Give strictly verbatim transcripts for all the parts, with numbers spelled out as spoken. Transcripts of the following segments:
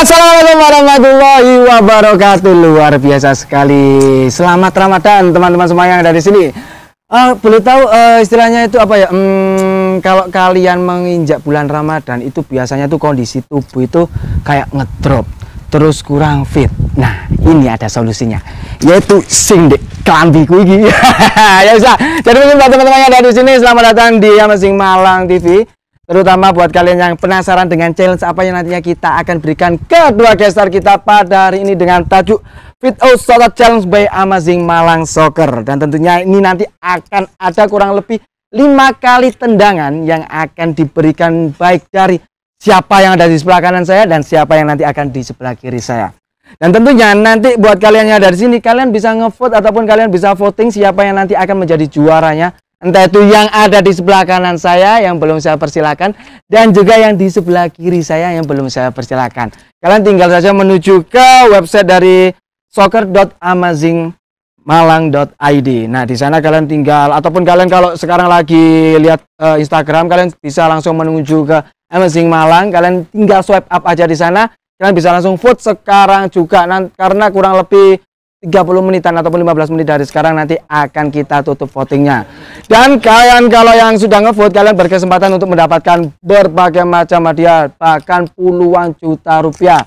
Assalamualaikum warahmatullahi wabarakatuh. Luar biasa sekali. Selamat Ramadan teman-teman semua yang ada di sini. Uh, boleh tahu uh, istilahnya itu apa ya? Hmm, kalau kalian menginjak bulan Ramadan itu biasanya tuh kondisi tubuh itu kayak ngedrop, terus kurang fit. Nah, ini ada solusinya, yaitu sing dek kelambiku iki. Ya bisa. Jadi mungkin buat teman-teman yang ada di sini, selamat datang di Amazing Malang T V. Terutama buat kalian yang penasaran dengan challenge apa yang nantinya kita akan berikan kedua gestar kita pada hari ini dengan tajuk Fit O Shot Challenge by Amazing Malang Soccer. Dan tentunya ini nanti akan ada kurang lebih lima kali tendangan yang akan diberikan baik dari siapa yang ada di sebelah kanan saya dan siapa yang nanti akan di sebelah kiri saya. Dan tentunya nanti buat kalian yang ada di sini, kalian bisa ngevote ataupun kalian bisa voting siapa yang nanti akan menjadi juaranya. Entah itu yang ada di sebelah kanan saya yang belum saya persilakan, dan juga yang di sebelah kiri saya yang belum saya persilakan. Kalian tinggal saja menuju ke website dari soccer dot amazing malang dot i d. Nah, di sana kalian tinggal, ataupun kalian kalau sekarang lagi lihat uh, Instagram, kalian bisa langsung menuju ke Amazing Malang. Kalian tinggal swipe up aja di sana. Kalian bisa langsung vote sekarang juga, nanti, karena kurang lebih tiga puluh menitan ataupun lima belas menit dari sekarang nanti akan kita tutup votingnya. Dan kalian kalau yang sudah ngevote, kalian berkesempatan untuk mendapatkan berbagai macam hadiah, bahkan puluhan juta rupiah.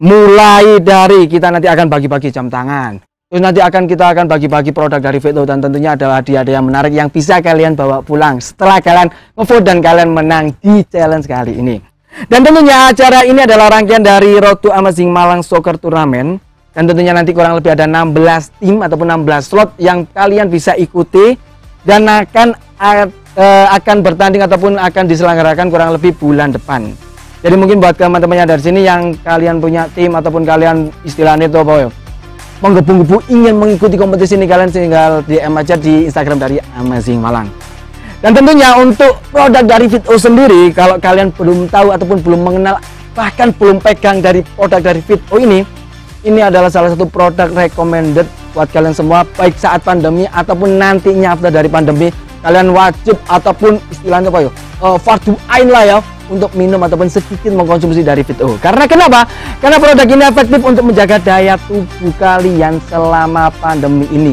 Mulai dari kita nanti akan bagi-bagi jam tangan, terus nanti akan kita akan bagi-bagi produk dari Fit O, dan tentunya ada hadiah-hadiah yang menarik yang bisa kalian bawa pulang setelah kalian ngevote dan kalian menang di challenge kali ini. Dan tentunya acara ini adalah rangkaian dari Road to Amazing Malang Soccer Tournament. Dan tentunya nanti kurang lebih ada enam belas tim ataupun enam belas slot yang kalian bisa ikuti dan akan uh, akan bertanding ataupun akan diselenggarakan kurang lebih bulan depan. Jadi mungkin buat teman-teman yang dari sini yang kalian punya tim ataupun kalian istilahnya itu apa ya, menggebu-gebu ingin mengikuti kompetisi ini, kalian tinggal D M aja di Instagram dari Amazing Malang. Dan tentunya untuk produk dari Fit O sendiri, kalau kalian belum tahu ataupun belum mengenal, bahkan belum pegang dari produk dari Fit O ini, ini adalah salah satu produk recommended buat kalian semua, baik saat pandemi ataupun nantinya after dari pandemi. Kalian wajib ataupun istilahnya apa ya, uh, fardu ain lah ya, untuk minum ataupun sedikit mengkonsumsi dari Fit O. Karena kenapa? Karena produk ini efektif untuk menjaga daya tubuh kalian selama pandemi ini.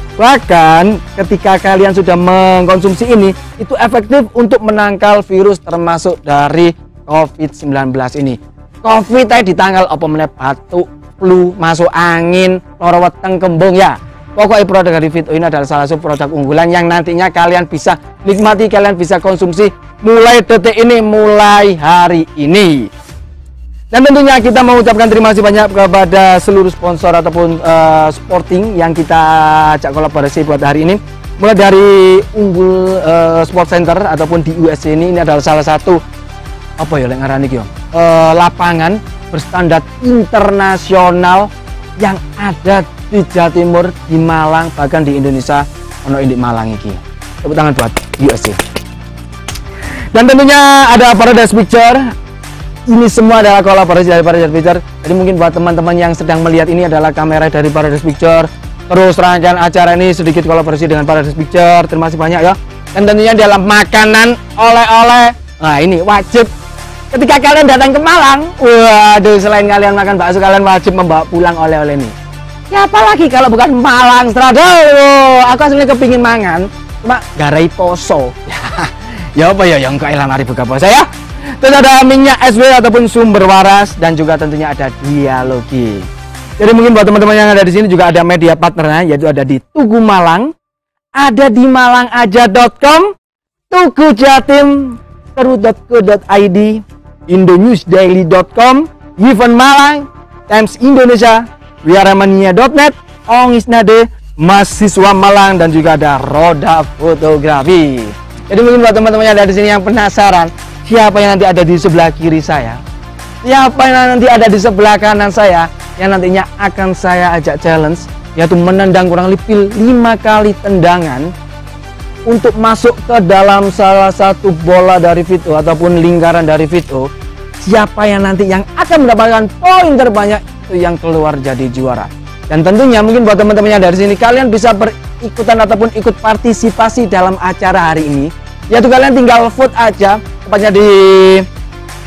Bahkan ketika kalian sudah mengkonsumsi ini, itu efektif untuk menangkal virus termasuk dari COVID sembilan belas ini. COVID tadi ditangkal apa meneh, batuk, flu, masuk angin, loro weteng, kembung ya. Pokoknya produk dari Fit O ini adalah salah satu produk unggulan yang nantinya kalian bisa nikmati, kalian bisa konsumsi mulai detik ini, mulai hari ini. Dan tentunya kita mengucapkan terima kasih banyak kepada seluruh sponsor ataupun uh, sporting yang kita ajak kolaborasi buat hari ini. Mulai dari Unggul uh, Sport Center ataupun di U S C ini, ini adalah salah satu apa ya lek ngarani iki uh, lapangan berstandar internasional yang ada di Jawa Timur, di Malang, bahkan di Indonesia ono indik Malang iki. Tepuk tangan buat U S C. Dan tentunya ada Paradise Picture. Ini semua adalah kolaborasi dari Paradise Picture. Jadi mungkin buat teman-teman yang sedang melihat, ini adalah kamera dari Paradise Picture. Terus rangkaian acara ini sedikit kolaborasi dengan Paradise Picture. Terima kasih banyak ya. Dan tentunya dalam makanan, oleh-oleh. Nah, ini wajib ketika kalian datang ke Malang, waduh, selain kalian makan bakso, kalian wajib membawa pulang oleh-oleh ini. Ya apalagi kalau bukan Malang Strada. Aku aslinya kepingin mangan, cuma garai poso. Ya apa ya, yang kailan hari buka puasa ya. Terus ada minyak S W ataupun sumber waras, dan juga tentunya ada dialogi. Jadi mungkin buat teman-teman yang ada di sini juga ada media partnernya, yaitu ada di Tugu Malang, ada di malangaja dot com, Tugu Jatim, teru dot co dot i d, indonewsdaily dot com, Event Malang, Times Indonesia, wiaramania dot net, Ongisnade, Mahasiswa Malang, dan juga ada Roda Fotografi. Jadi mungkin buat teman-teman yang ada di sini yang penasaran siapa yang nanti ada di sebelah kiri saya, siapa yang nanti ada di sebelah kanan saya, yang nantinya akan saya ajak challenge, yaitu menendang kurang lebih lima kali tendangan untuk masuk ke dalam salah satu bola dari Fit O ataupun lingkaran dari Fit O. Siapa yang nanti yang akan mendapatkan poin terbanyak, itu yang keluar jadi juara. Dan tentunya mungkin buat teman-teman yang dari sini, kalian bisa berikutan ataupun ikut partisipasi dalam acara hari ini, yaitu kalian tinggal vote aja, tepatnya di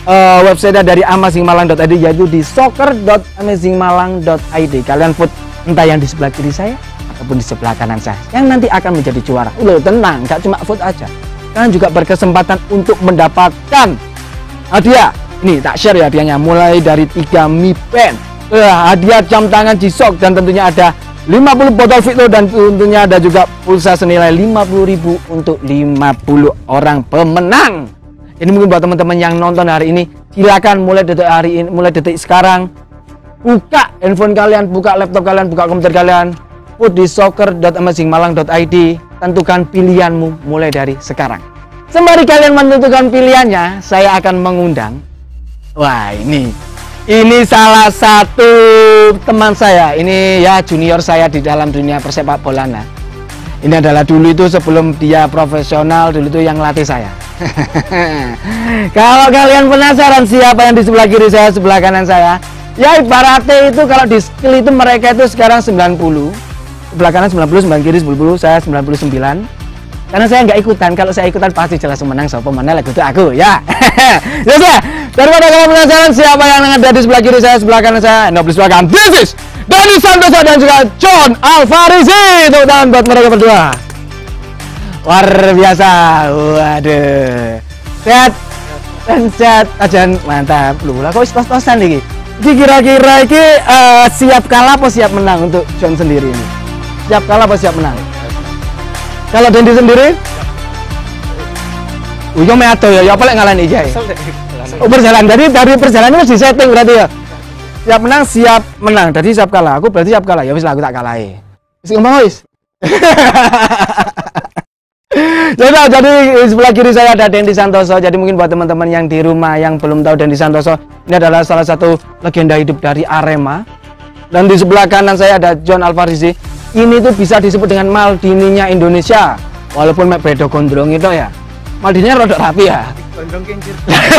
uh, website dari amazing malang dot i d, yaitu di soccer dot amazing malang dot i d. Kalian vote entah yang di sebelah kiri saya ataupun di sebelah kanan saya yang nanti akan menjadi juara. Loh, tenang, nggak cuma vote aja. Kalian juga berkesempatan untuk mendapatkan hadiah. Ini tak share ya hadiahnya, mulai dari tiga Mi Band, uh, hadiah jam tangan G-Shock, dan tentunya ada lima puluh botol Vito, dan tentunya ada juga pulsa senilai lima puluh ribu untuk lima puluh orang pemenang. Ini mungkin buat teman-teman yang nonton hari ini, silakan mulai detik hari ini, mulai detik sekarang, buka handphone kalian, buka laptop kalian, buka komputer kalian, put di soccer dot amazing malang dot i d, tentukan pilihanmu mulai dari sekarang. Sembari kalian menentukan pilihannya, saya akan mengundang, wah ini, ini salah satu teman saya, ini ya junior saya di dalam dunia persepak bolaan. Ini adalah dulu itu sebelum dia profesional, dulu itu yang latih saya. Kalau kalian penasaran siapa yang di sebelah kiri saya, sebelah kanan saya, ya ibaratnya itu kalau di skill itu mereka itu sekarang sembilan puluh, sebelah kanan sembilan puluh, sebelah kiri sembilan puluh, saya sembilan puluh sembilan. Karena saya nggak ikutan, kalau saya ikutan pasti jelas menang, siapa mana lagu itu aku ya. Ya sudah, daripada kalian penasaran siapa yang ada di sebelah kiri saya, sebelah kanan saya, no please welcome, this is Dani Santoso dan juga John Alvarezi. Tepuk tangan buat mereka berdua. Luar biasa, waduh, sehat dan sehat aja, mantap. Lu lah kok tos-tosan nih. Ini kira-kira ini uh, siap kalah apa siap menang untuk John sendiri ini? Siap kalah apa siap menang? Kalau Dendi sendiri? Oh, yo meato ya, ya apa lek ngalani iki. Oh, berjalan. Jadi dari perjalanan wis disetting berarti ya. Siap menang, siap menang. Jadi siap kalah. Aku berarti siap kalah. Ya wis lah aku tak kalahi. Wis ngomong wis. Jadi, jadi di sebelah kiri saya ada Dendi Santoso. Jadi mungkin buat teman-teman yang di rumah yang belum tahu Dendi Santoso, ini adalah salah satu legenda hidup dari Arema. Dan di sebelah kanan saya ada John Alvarezi. Ini tuh bisa disebut dengan Maldininya Indonesia. Walaupun mek bedo gondrong itu ya. Maldininya rada rapi ya. Gondrong kincir.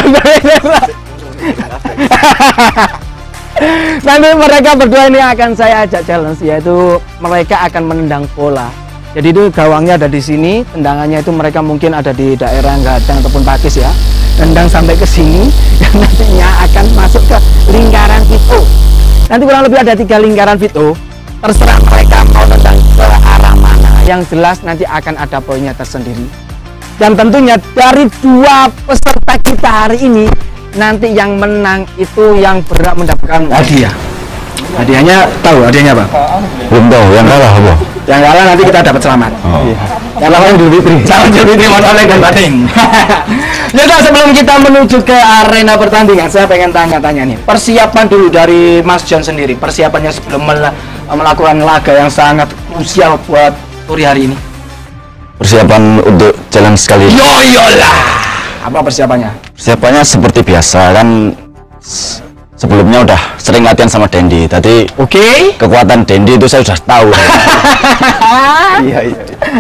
Nanti mereka berdua ini akan saya ajak challenge, yaitu mereka akan menendang bola. Jadi itu gawangnya ada di sini, tendangannya itu mereka mungkin ada di daerah Gadang ataupun Pakis ya. Tendang sampai ke sini dan nantinya akan masuk ke lingkaran Vito. Nanti kurang lebih ada tiga lingkaran Vito. Terserah mereka mau tendang ke arah mana. Yang jelas nanti akan ada poinnya tersendiri. Dan tentunya dari dua peserta kita hari ini, nanti yang menang itu yang berhak mendapatkan hadiah. Hadiahnya tahu hadiahnya apa? Belum tahu. Yang kalah apa? Yang kalah nanti kita dapat selamat. Oh. Yang kalah Idul Fitri. Selamat Idul Fitri, oleh dan batin. Ya udah, sebelum kita menuju ke arena pertandingan, saya pengen tanya-tanya nih. Persiapan dulu dari Mas John sendiri. Persiapannya sebelum mel melakukan laga yang sangat krusial buat Turi hari ini. Persiapan untuk jalan sekali. Yo yolah. Apa persiapannya? Persiapannya seperti biasa kan. Sebelumnya udah sering latihan sama Dendi. Tadi oke. Okay. Kekuatan Dendi itu saya sudah tahu. Iya iya.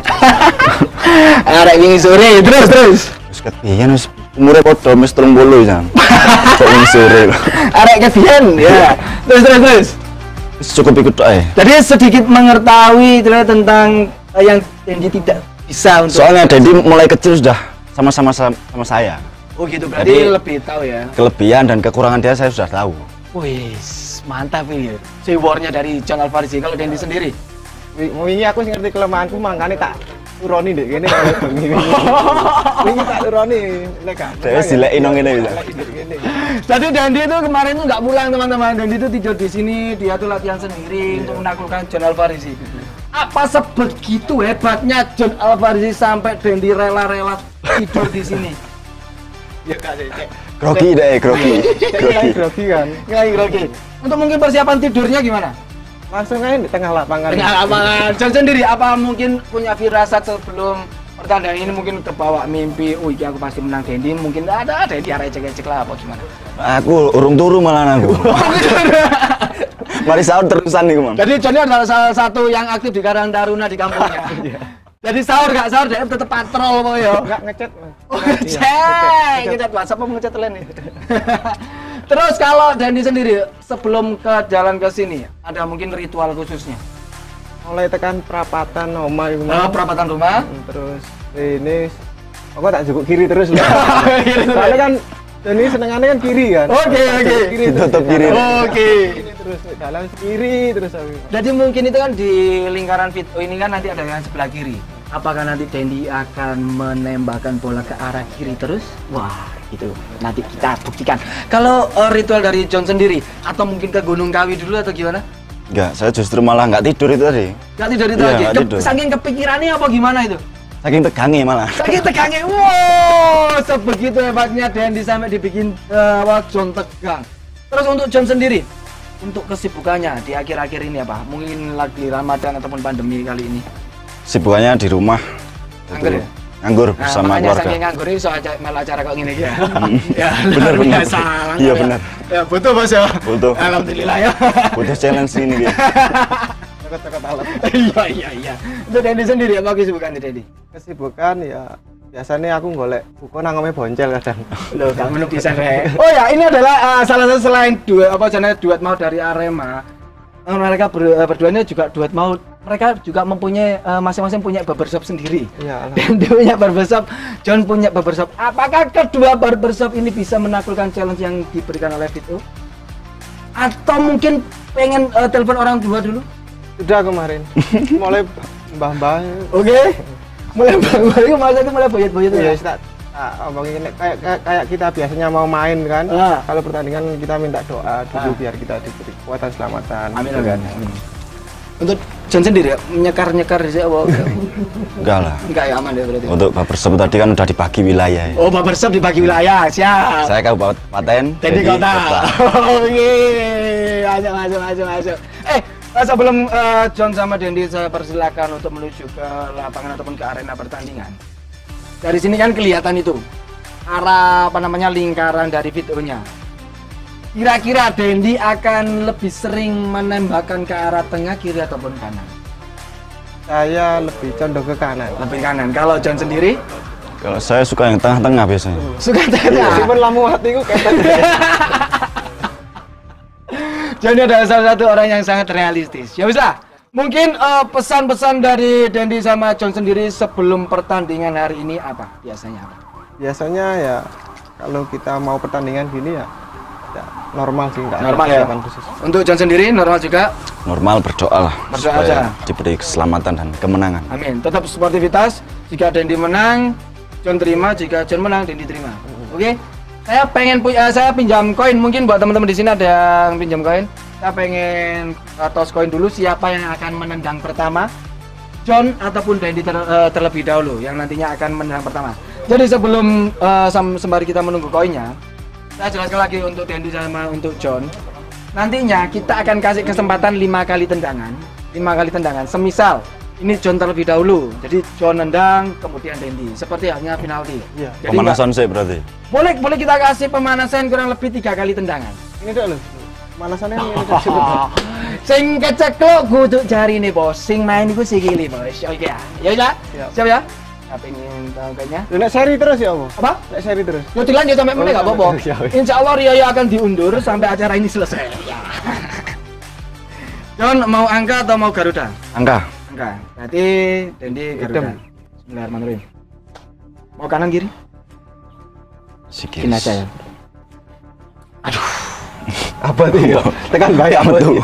Arek wingi sore terus terus. Terus kepian wis umure padha wis tiga puluh jam. Kok wingi sore. Arek kepian ya. Terus terus terus. Cukup ikut aja. Jadi sedikit mengetahui tentang yang Dendi tidak bisa untuk. Soalnya Dendi mulai kecil sudah sama-sama sama saya. Oh gitu, berarti jadi, lebih tahu ya. Kelebihan dan kekurangan dia saya sudah tahu. Wih, mantap ini. Sewarnya dari John Alvarezi. Kalau Dendi sendiri? Wingi aku ngerti kelemahanku, makanya tak turoni deh gini. Wingi tak turoni nek gak. Dhewe sileki nang ngene bisa. Jadi Dendi itu kemarin tuh nggak pulang teman-teman. Dendi itu tidur di sini, dia tuh latihan sendiri untuk menaklukkan John Alvarezi. Apa sebegitu hebatnya John Alvarezi sampai Dendi rela-rela tidur di sini? Ya kak, cek. Grogi deh, grogi. Grogi, grogi kan. Nggak grogi. Untuk mungkin persiapan tidurnya gimana? Langsung aja di tengah lapangan. Tengah lapangan. John sendiri apa mungkin punya firasat sebelum pertandingan ini, mungkin terbawa mimpi, oh iya aku pasti menang Dendi, mungkin ada ada di area cek-cek lah apa gimana? Aku urung turu malah aku. Mari sahur terusan nih, Mam. Jadi John adalah salah satu yang aktif di Karang Taruna di kampungnya. Jadi sahur gak sahur, dia tetap patrol kok ya. Enggak ngechat. Oh, ngechat. Ngechat WhatsApp apa ngechat lain nih? Terus kalau Dendi sendiri sebelum ke jalan ke sini, ada mungkin ritual khususnya? Mulai tekan perapatan rumah itu. Oh, perapatan rumah. Terus ini aku tak jukuk kiri terus lah. Soalnya kan Dan ini senengannya kan kiri kan. Oke, oke. Kiri Ditutup terus kiri. jalan. Oke. Kiri terus jalan kiri terus aku. Jadi mungkin itu kan di lingkaran Vito ini kan nanti ada yang sebelah kiri. Apakah nanti Dendi akan menembakkan bola ke arah kiri terus? Wah, itu nanti kita buktikan. Kalau uh, ritual dari John sendiri atau mungkin ke Gunung Kawi dulu atau gimana? Enggak, saya justru malah nggak tidur itu tadi. Gak tidur itu Iya, lagi. nggak Ke- tidur. saking kepikirannya apa gimana itu? Saking tegangnya malah. Saking tegangnya, wow, sebegitu hebatnya Dendi sampai dibikin uh, apa, John tegang. Terus untuk John sendiri, untuk kesibukannya di akhir-akhir ini apa? Mungkin lagi Ramadan ataupun pandemi kali ini. Sibukannya di rumah. Nganggur ya? Nganggur Nah, bersama makanya keluarga. saking nganggur ini soal acara, malah acara kok gini ya. Ya, Bener, luar bener. biasa, Iya, ya. bener. Ya, butuh Bos ya. Butuh. Alhamdulillah ya. Butuh challenge ini dia. Dekat-dekat alat. Iya, iya, iya. Itu Dendi sendiri apa kesibukan Dendi? Kesibukan ya biasanya aku golek buku nangome boncel kadang. Loh, gak menurut bisa Rek. Oh ya, ini adalah uh, salah satu selain duet apa jenis duet mau dari Arema. Uh, mereka ber, uh, berduanya juga duet mau. Mereka juga mempunyai uh, masing-masing punya barbershop sendiri. Iya, Dan dia punya barbershop, John punya barbershop. Apakah kedua barbershop ini bisa menaklukkan challenge yang diberikan oleh Vito? Atau mungkin pengen uh, telepon orang tua dulu? Sudah kemarin. Mulai mbah-mbah. Oke. Mulai baru masa itu mulai boyot-boyot Ya, ya. tak tak omongin kayak kayak kayak kita biasanya mau main kan. Ah. Kalau pertandingan kita minta doa dulu Ah. biar kita diberi kekuatan selamatan. Amin, gitu amin. Untuk John sendiri ya, nyekar-nyekar di sini apa? Enggak lah. Enggak ya, aman ya berarti. Untuk barbershop tadi kan udah dibagi wilayah ya. Oh, barbershop dibagi wilayah, siap. Saya kabupaten, Jadi kota. Oke, masuk, masuk, masuk, masuk. Eh, eh, sebelum eh, John sama Dendi saya persilakan untuk menuju ke lapangan ataupun ke arena pertandingan. Dari sini kan kelihatan itu arah apa namanya lingkaran dari Vito-nya. Kira-kira Dendi akan lebih sering menembakkan ke arah tengah, kiri ataupun kanan? Saya lebih condong ke kanan. Lebih kanan. Kalau John sendiri Kalau saya suka yang tengah-tengah biasanya. suka tengah. Meskipun lamu hatiku kayak John adalah salah satu orang yang sangat realistis. Ya bisa. Mungkin eh, pesan-pesan dari Dendi sama John sendiri sebelum pertandingan hari ini apa? Biasanya apa? biasanya ya kalau kita mau pertandingan gini ya, ya normal sih nggak ada Normal ya. persiapan khusus. Untuk John sendiri normal juga. Normal berdoa lah Berdoa supaya aja. diberi keselamatan dan kemenangan. Amin. Tetap sportivitas. Jika Dendi menang, John terima. Jika John menang, Dendi terima. Oke? Saya pengen punya, saya pinjam koin. Mungkin buat teman-teman di sini ada yang pinjam koin. Saya pengen uh, tos koin dulu. Siapa yang akan menendang pertama? John ataupun Dendi ter, uh, terlebih dahulu yang nantinya akan menendang pertama. Jadi sebelum uh, sem- sembari kita menunggu koinnya, saya jelaskan lagi untuk Dendi sama untuk John. Nantinya kita akan kasih kesempatan lima kali tendangan, lima kali tendangan. Semisal ini John terlebih dahulu, jadi John nendang, kemudian Dendi. Seperti halnya penalti. Iya. Jadi Pemanasan saya berarti. nggak- boleh, boleh kita kasih pemanasan kurang lebih tiga kali tendangan. Ini dulu. Manasannya ini dulu. Sing keceklok kudu jari nih bos, sing main iku sikili bos. Oke ya, ya ya, Siap. siap ya. Saya pengen tahu kayaknya. Lu nek seri terus ya, Om? Apa? Nek seri terus. Yo dilanjut sampai mana nggak apa-apa. Ya, ya. Insya Allah Rio akan diundur sampai acara ini selesai. Ya. John mau angka atau mau Garuda? Angka. Angka. Berarti Dendi Garuda. Hitam. Bismillahirrahmanirrahim. Mau kanan kiri? Sikit. Gini aja ya. Apa tuh ya? Tekan bayar Apa tuh?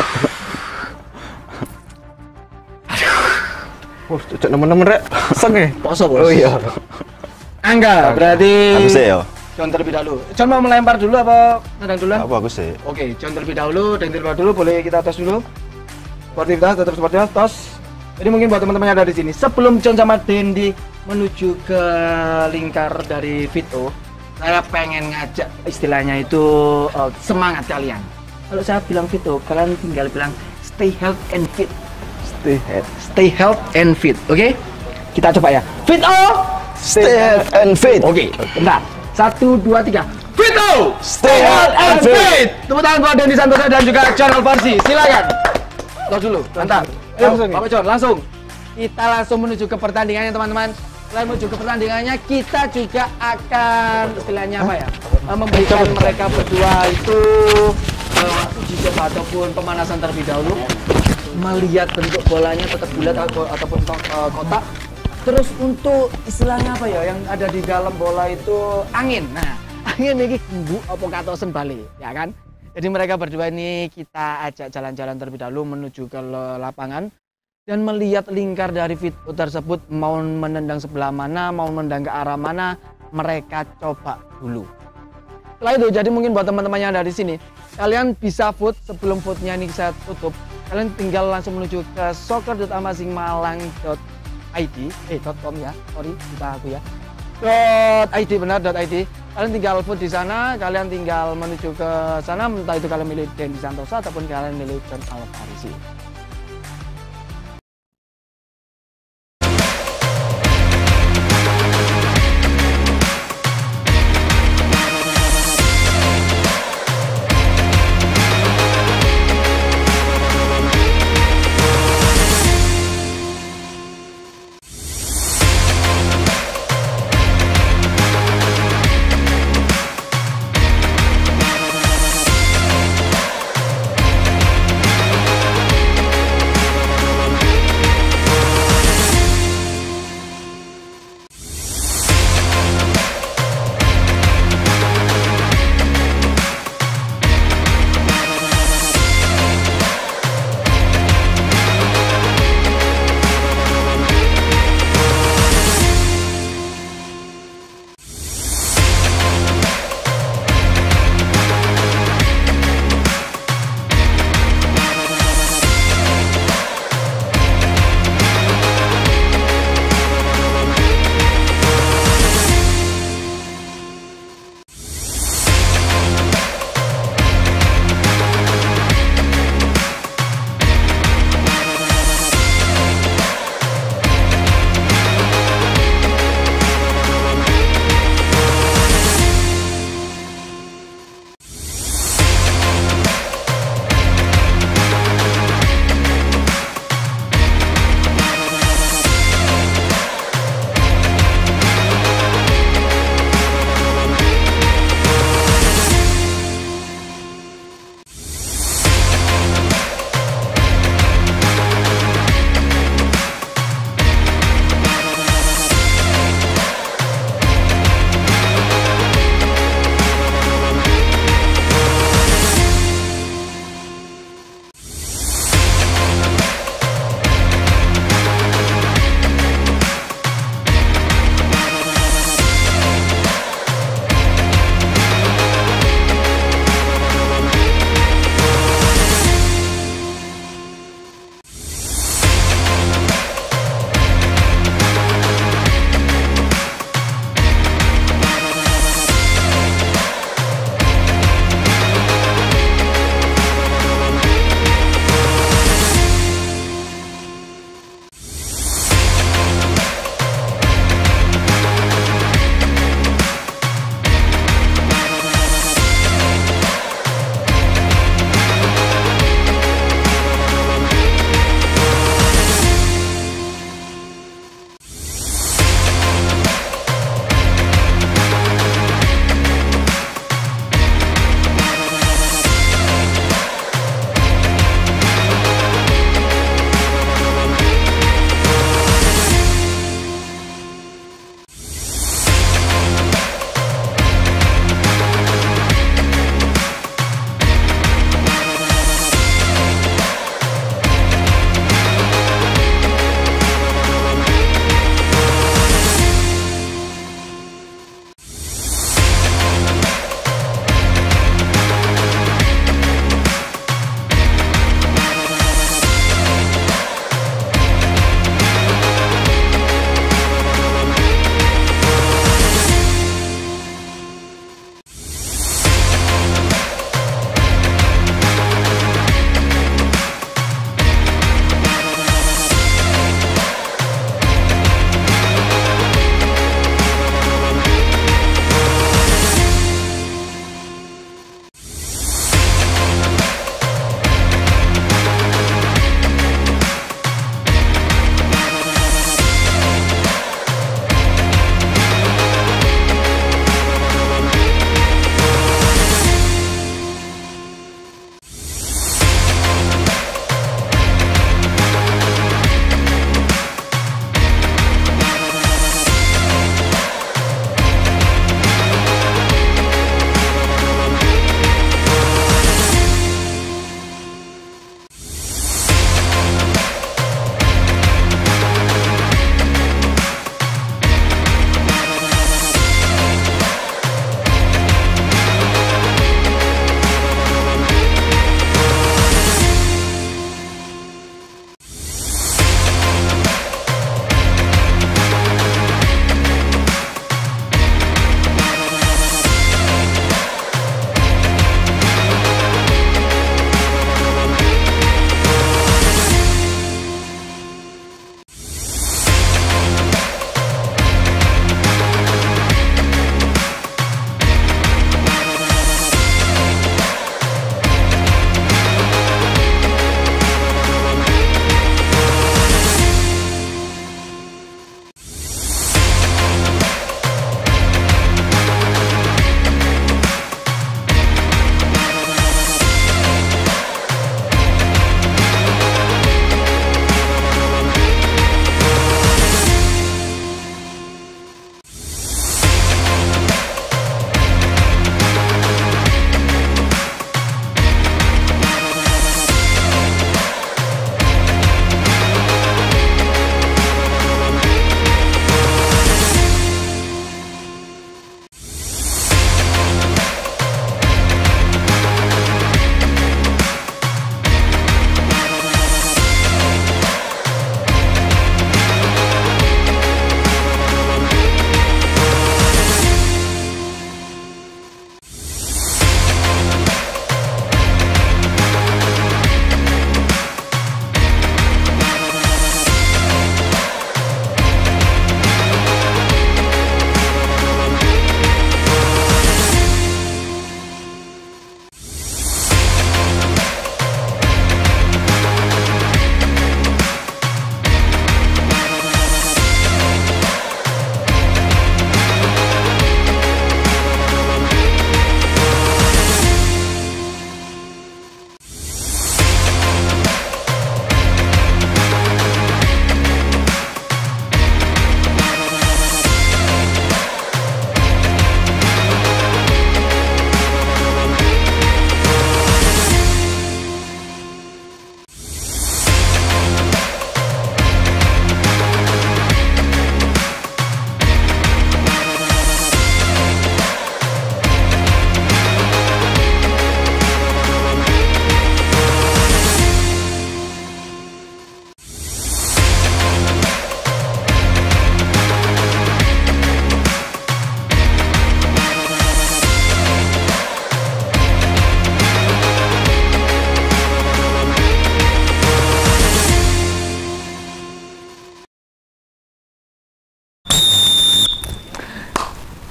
Oh, cocok nemen-nemen rek. Seng ya? Poso bos. Oh iya. Angka. Berarti Aku sih ya. John terlebih dahulu. John mau melempar dulu apa nendang duluan? Apa aku sih? Oke, John terlebih dahulu, Dendi terlebih dahulu, boleh kita tos dulu. Sportivitas, tetap sportivitas, tos. Jadi mungkin buat teman-teman yang ada di sini, sebelum John sama Dendi menuju ke lingkar dari Vito, saya pengen ngajak istilahnya itu uh, semangat kalian. Kalau saya bilang Vito, kalian tinggal bilang stay health and fit. Stay head. Stay health and fit, oke? Kita coba ya. Vito! Stay health and fit. Oke, bentar. Satu, dua, tiga. Vito! Stay health and fit. Tepuk tangan buat Dendi Santosa dan juga John Alfarsi. Silakan. Tos dulu, mantap. Ayo, Langsung nih. Bapak John, langsung. Kita langsung menuju ke pertandingannya, teman-teman. Selain menuju ke pertandingannya, kita juga akan istilahnya apa ya? Eh, Memberikan mereka berdua itu eh, uji coba ataupun pemanasan terlebih dahulu. Melihat bentuk bolanya tetap bulat atau- ataupun eh, kotak. Terus untuk istilahnya apa ya? Yang ada di dalam bola itu angin. Nah, ngene iki Bu apa katosen bali, ya kan? Jadi mereka berdua ini kita ajak jalan-jalan terlebih dahulu menuju ke lapangan dan melihat lingkar dari video tersebut mau menendang sebelah mana, mau menendang ke arah mana, mereka coba dulu. Setelah itu, jadi mungkin buat teman-teman yang ada di sini, kalian bisa vote. Sebelum vote-nya ini saya tutup, kalian tinggal langsung menuju ke soccer dot amazing malang dot i d, eh .com ya, sorry kita aku ya, .id benar .id. Kalian tinggal vote di sana, kalian tinggal menuju ke sana, entah itu kalian milih Dendi Santosa ataupun kalian milih John Alvarez.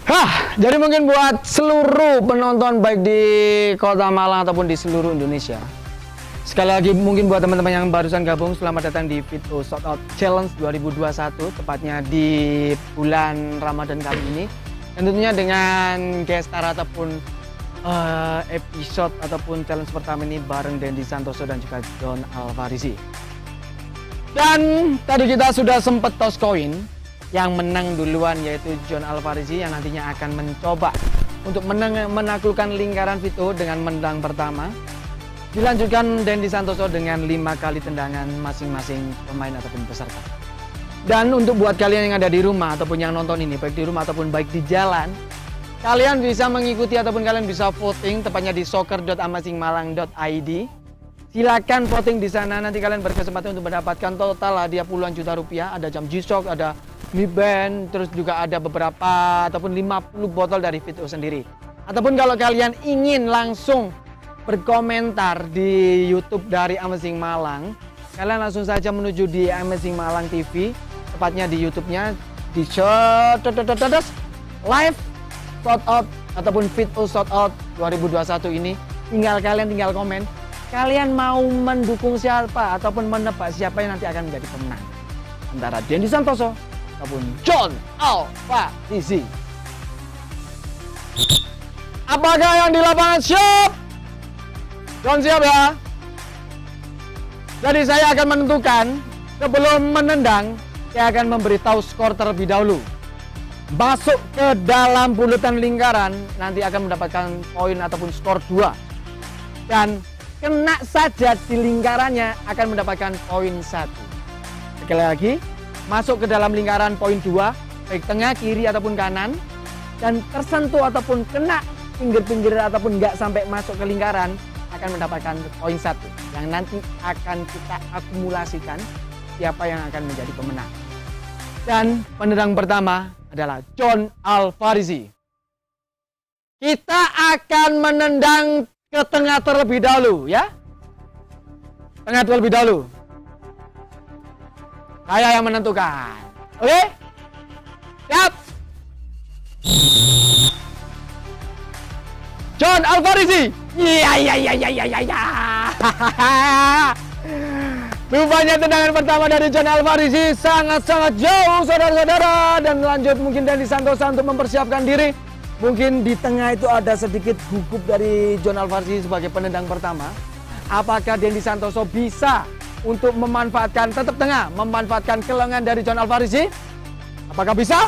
Hah, jadi mungkin buat seluruh penonton baik di Kota Malang ataupun di seluruh Indonesia. Sekali lagi mungkin buat teman-teman yang barusan gabung, selamat datang di Vito Shout Out Challenge dua ribu dua puluh satu, tepatnya di bulan Ramadan kali ini. Dan tentunya dengan guest star ataupun uh, episode ataupun challenge pertama ini bareng Dendi Santoso dan juga John Alvarisi. Dan tadi kita sudah sempat toss koin. Yang menang duluan yaitu John Alvarisi yang nantinya akan mencoba untuk menang, menaklukkan lingkaran Vito dengan menang pertama. Dilanjutkan Dendi Santoso dengan lima kali tendangan masing-masing pemain ataupun peserta. Dan untuk buat kalian yang ada di rumah ataupun yang nonton ini, baik di rumah ataupun baik di jalan, kalian bisa mengikuti ataupun kalian bisa voting tepatnya di soccer dot amazingmalang dot i d. Silakan voting di sana, nanti kalian berkesempatan untuk mendapatkan total hadiah puluhan juta rupiah. Ada jam G-Shock, ada Mi Band, terus juga ada beberapa ataupun lima puluh botol dari Vito sendiri. Ataupun kalau kalian ingin langsung berkomentar di YouTube dari Amazing Malang, kalian langsung saja menuju di Amazing Malang T V, tepatnya di YouTube-nya di shot live shout out ataupun Vito Shout Out dua ribu dua puluh satu ini. Tinggal kalian tinggal komen, kalian mau mendukung siapa ataupun menebak siapa yang nanti akan menjadi pemenang antara Dendi Santoso ataupun John Alvarisi. Apakah yang di lapangan siap? John siap ya? Jadi saya akan menentukan, sebelum menendang, saya akan memberitahu skor terlebih dahulu. Masuk ke dalam bulatan lingkaran, nanti akan mendapatkan poin ataupun skor dua. Dan kena saja di lingkarannya akan mendapatkan poin satu. Sekali lagi, masuk ke dalam lingkaran poin dua, baik tengah, kiri ataupun kanan, dan tersentuh ataupun kena pinggir-pinggir ataupun nggak sampai masuk ke lingkaran akan mendapatkan poin satu yang nanti akan kita akumulasikan siapa yang akan menjadi pemenang. Dan penendang pertama adalah John Alvarisi. Kita akan menendang ke tengah terlebih dahulu ya. Tengah terlebih dahulu. Saya yang menentukan. Oke? Siap? John Alvarisi. Iya, iya, iya, iya, iya, iya, iya. Rupanya tendangan pertama dari John Alvarisi sangat-sangat jauh, saudara-saudara. Dan lanjut mungkin Dendi Santoso untuk mempersiapkan diri. Mungkin di tengah itu ada sedikit gugup dari John Alvarisi sebagai penendang pertama. Apakah Dendi Santoso bisa untuk memanfaatkan, tetap tengah, memanfaatkan kelengan dari John Alvarisi? Apakah bisa?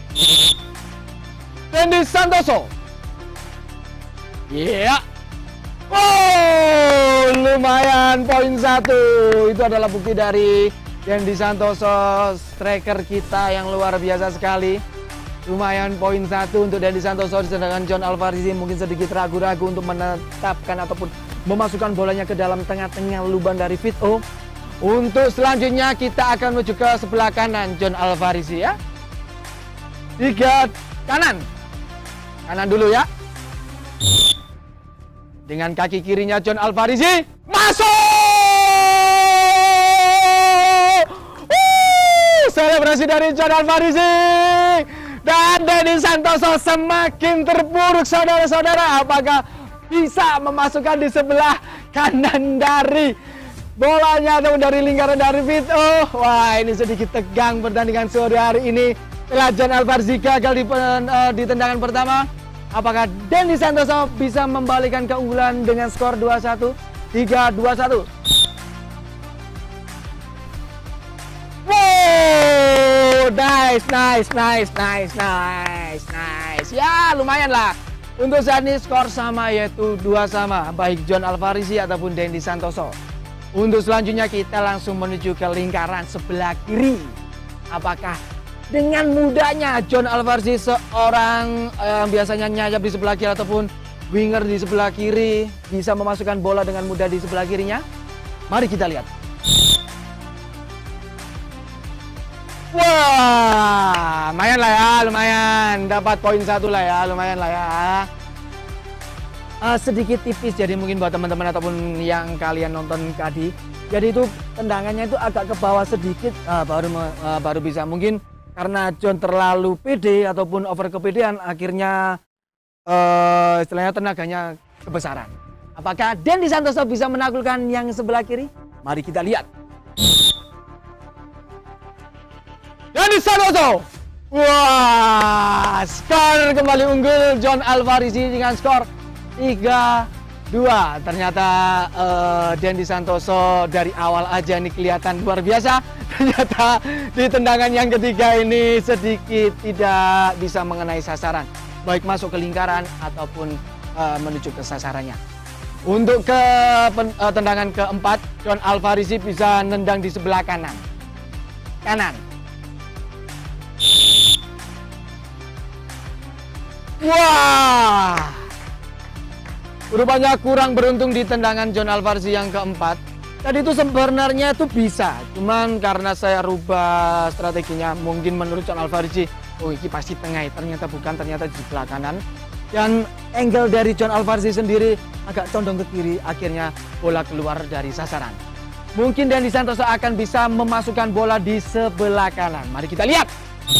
Dendi Santoso. Iya. Yeah. Oh, lumayan poin satu. Itu adalah bukti dari Dendi Santoso, striker kita yang luar biasa sekali. Lumayan poin satu untuk Dendi Santoso, sedangkan John Alvarisi mungkin sedikit ragu-ragu untuk menetapkan ataupun memasukkan bolanya ke dalam tengah-tengah lubang dari Vito. Untuk selanjutnya kita akan menuju ke sebelah kanan John Alvarisi ya. Tiga kanan. Kanan dulu ya. Dengan kaki kirinya John Alvarisi masuk. Uh, selebrasi dari John Alvarisi. Dan Dendi Santoso semakin terpuruk, saudara-saudara. Apakah bisa memasukkan di sebelah kanan dari bolanya atau dari lingkaran dari Vito? Wah, ini sedikit tegang pertandingan sore hari ini. Setelah John Alvarisi gagal di, uh, di tendangan pertama, apakah Dendi Santoso bisa membalikan keunggulan dengan skor dua satu? tiga dua satu. Wow, nice, nice, nice, nice, nice, nice. Ya, lumayan lah. Untuk saat ini skor sama, yaitu dua sama, baik John Alvarisi ataupun Dendi Santoso. Untuk selanjutnya kita langsung menuju ke lingkaran sebelah kiri. Apakah dengan mudahnya John Alvarisi, seorang yang eh, biasanya nyayap di sebelah kiri ataupun winger di sebelah kiri, bisa memasukkan bola dengan mudah di sebelah kirinya? Mari kita lihat. Wah, lumayan lah ya, lumayan. Dapat poin satu lah ya, lumayan lah ya. Uh, sedikit tipis, jadi mungkin buat teman-teman ataupun yang kalian nonton tadi, jadi itu tendangannya itu agak ke bawah sedikit, uh, baru uh, baru bisa. Mungkin karena John terlalu pede ataupun over kepedean, akhirnya uh, istilahnya tenaganya kebesaran. Apakah Dendi Santoso bisa menaklukkan yang sebelah kiri? Mari kita lihat. Dendi Santoso, wah, skor kembali unggul John Alvarisi dengan skor tiga dua. Ternyata uh, Dendi Santoso dari awal aja nih kelihatan luar biasa. Ternyata di tendangan yang ketiga ini sedikit tidak bisa mengenai sasaran, baik masuk ke lingkaran ataupun uh, menuju ke sasarannya. Untuk ke pen, uh, tendangan keempat, John Alvarisi bisa nendang di sebelah kanan. Kanan. Wah! Rupanya kurang beruntung di tendangan John Alvarisi yang keempat. Tadi itu sebenarnya itu bisa, cuman karena saya rubah strateginya, mungkin menurut John Alvarisi, oh ini pasti tengah, ternyata bukan, ternyata di sebelah kanan. Dan angle dari John Alvarisi sendiri agak condong ke kiri, akhirnya bola keluar dari sasaran. Mungkin Dendi Santoso akan bisa memasukkan bola di sebelah kanan. Mari kita lihat.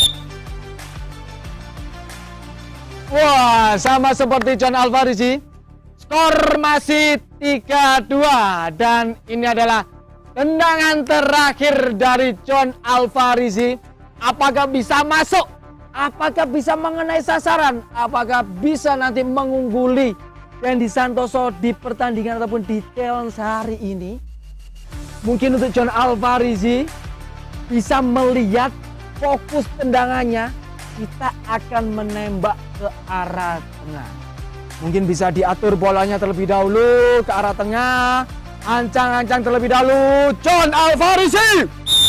Wah, sama seperti John Alvarisi. Skor masih tiga dua dan ini adalah tendangan terakhir dari John Alvarisi. Apakah bisa masuk? Apakah bisa mengenai sasaran? Apakah bisa nanti mengungguli Dendi Santoso di pertandingan ataupun di challenge hari ini? Mungkin untuk John Alvarisi bisa melihat fokus tendangannya, kita akan menembak ke arah tengah. Mungkin bisa diatur bolanya terlebih dahulu ke arah tengah. Ancang-ancang terlebih dahulu. John Alvarisi.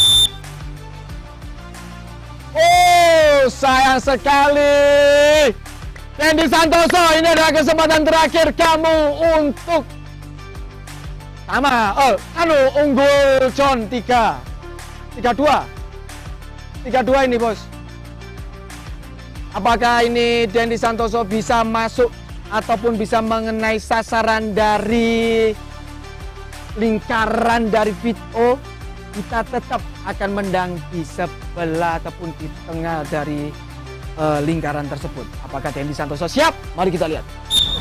Oh, sayang sekali. Dendi Santoso, ini adalah kesempatan terakhir kamu untuk sama. Oh, anu unggul John tiga dua. tiga dua ini, Bos. Apakah ini Dendi Santoso bisa masuk ataupun bisa mengenai sasaran dari lingkaran dari Vito? Kita tetap akan mendang di sebelah ataupun di tengah dari uh, lingkaran tersebut. Apakah Dendi Santoso siap? Mari kita lihat.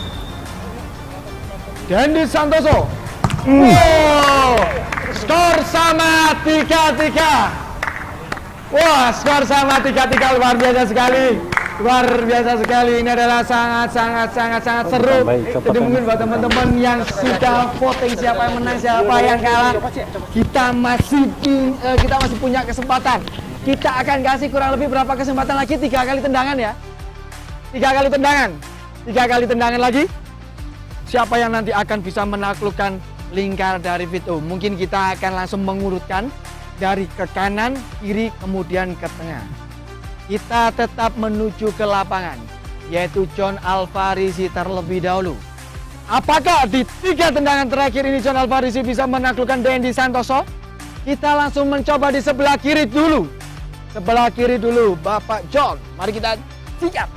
Dendi Santoso. Mm. Wow, skor sama tiga tiga. Wah, skor sama tiga tiga, luar biasa sekali. Luar biasa sekali, ini adalah sangat sangat sangat sangat seru. Jadi mungkin buat teman-teman yang sudah voting siapa yang menang, siapa yang kalah, kita masih kita masih punya kesempatan. Kita akan kasih kurang lebih berapa kesempatan lagi? Tiga kali tendangan ya. Tiga kali tendangan. Tiga kali tendangan lagi. Siapa yang nanti akan bisa menaklukkan lingkar dari Vito? Mungkin kita akan langsung mengurutkan dari ke kanan, kiri, kemudian ke tengah. Kita tetap menuju ke lapangan, yaitu John Alvarisi terlebih dahulu. Apakah di tiga tendangan terakhir ini John Alvarisi bisa menaklukkan Dendi Santoso? Kita langsung mencoba di sebelah kiri dulu. Sebelah kiri dulu, Bapak John. Mari kita siap.